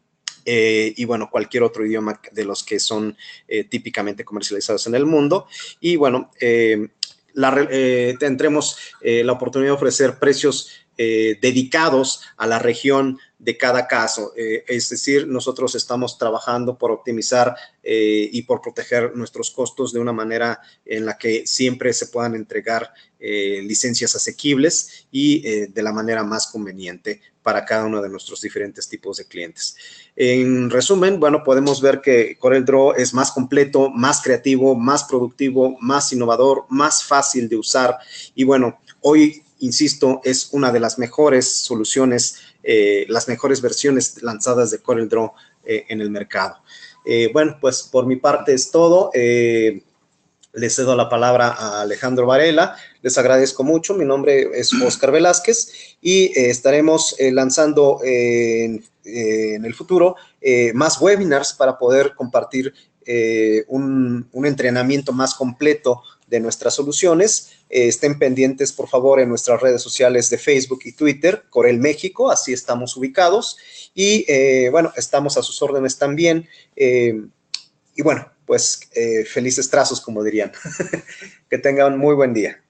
eh, y bueno, cualquier otro idioma de los que son eh, típicamente comercializados en el mundo. Y bueno, eh, la, eh, tendremos eh, la oportunidad de ofrecer precios eh, dedicados a la región de cada caso. Eh, es decir, nosotros estamos trabajando por optimizar eh, y por proteger nuestros costos de una manera en la que siempre se puedan entregar eh, licencias asequibles y eh, de la manera más conveniente para cada uno de nuestros diferentes tipos de clientes. En resumen, bueno, podemos ver que CorelDRAW es más completo, más creativo, más productivo, más innovador, más fácil de usar, y bueno, hoy, insisto, es una de las mejores soluciones, eh, las mejores versiones lanzadas de CorelDRAW eh, en el mercado. Eh, bueno, pues por mi parte es todo. Eh, le cedo la palabra a Alejandro Varela. Les agradezco mucho. Mi nombre es Oscar Velázquez y eh, estaremos eh, lanzando eh, en, eh, en el futuro eh, más webinars para poder compartir eh, un, un entrenamiento más completo de nuestras soluciones. Eh, estén pendientes, por favor, en nuestras redes sociales de Facebook y Twitter, Corel México, así estamos ubicados. Y, eh, bueno, estamos a sus órdenes también. Eh, y, bueno, pues, eh, felices trazos, como dirían. Que tengan un muy buen día.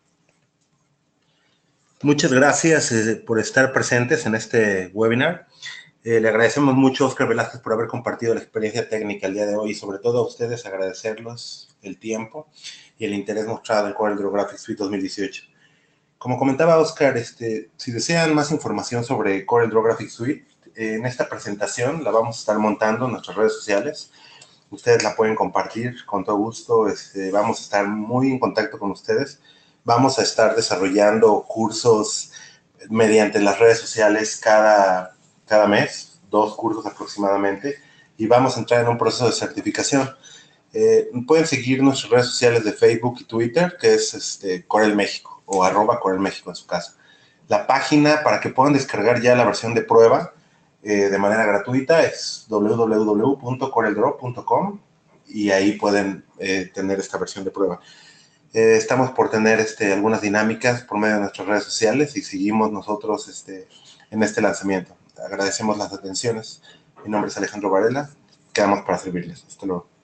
Muchas gracias eh, por estar presentes en este webinar. Eh, le agradecemos mucho a Oscar Velázquez por haber compartido la experiencia técnica el día de hoy, y sobre todo a ustedes agradecerles el tiempo y el interés mostrado en CorelDRAW Graphics Suite dos mil dieciocho. Como comentaba Oscar, este, si desean más información sobre CorelDRAW Graphics Suite, eh, en esta presentación la vamos a estar montando en nuestras redes sociales. Ustedes la pueden compartir con todo gusto. Este, vamos a estar muy en contacto con ustedes. Vamos a estar desarrollando cursos mediante las redes sociales cada, cada mes, dos cursos aproximadamente, y vamos a entrar en un proceso de certificación. Eh, pueden seguir nuestras redes sociales de Facebook y Twitter, que es este, Corel México, o arroba Corel México en su caso. La página para que puedan descargar ya la versión de prueba eh, de manera gratuita es w w w punto corel draw punto com y ahí pueden eh, tener esta versión de prueba. Eh, estamos por tener este, algunas dinámicas por medio de nuestras redes sociales y seguimos nosotros este, en este lanzamiento. Agradecemos las atenciones. Mi nombre es Alejandro Varela. Quedamos para servirles. Hasta luego.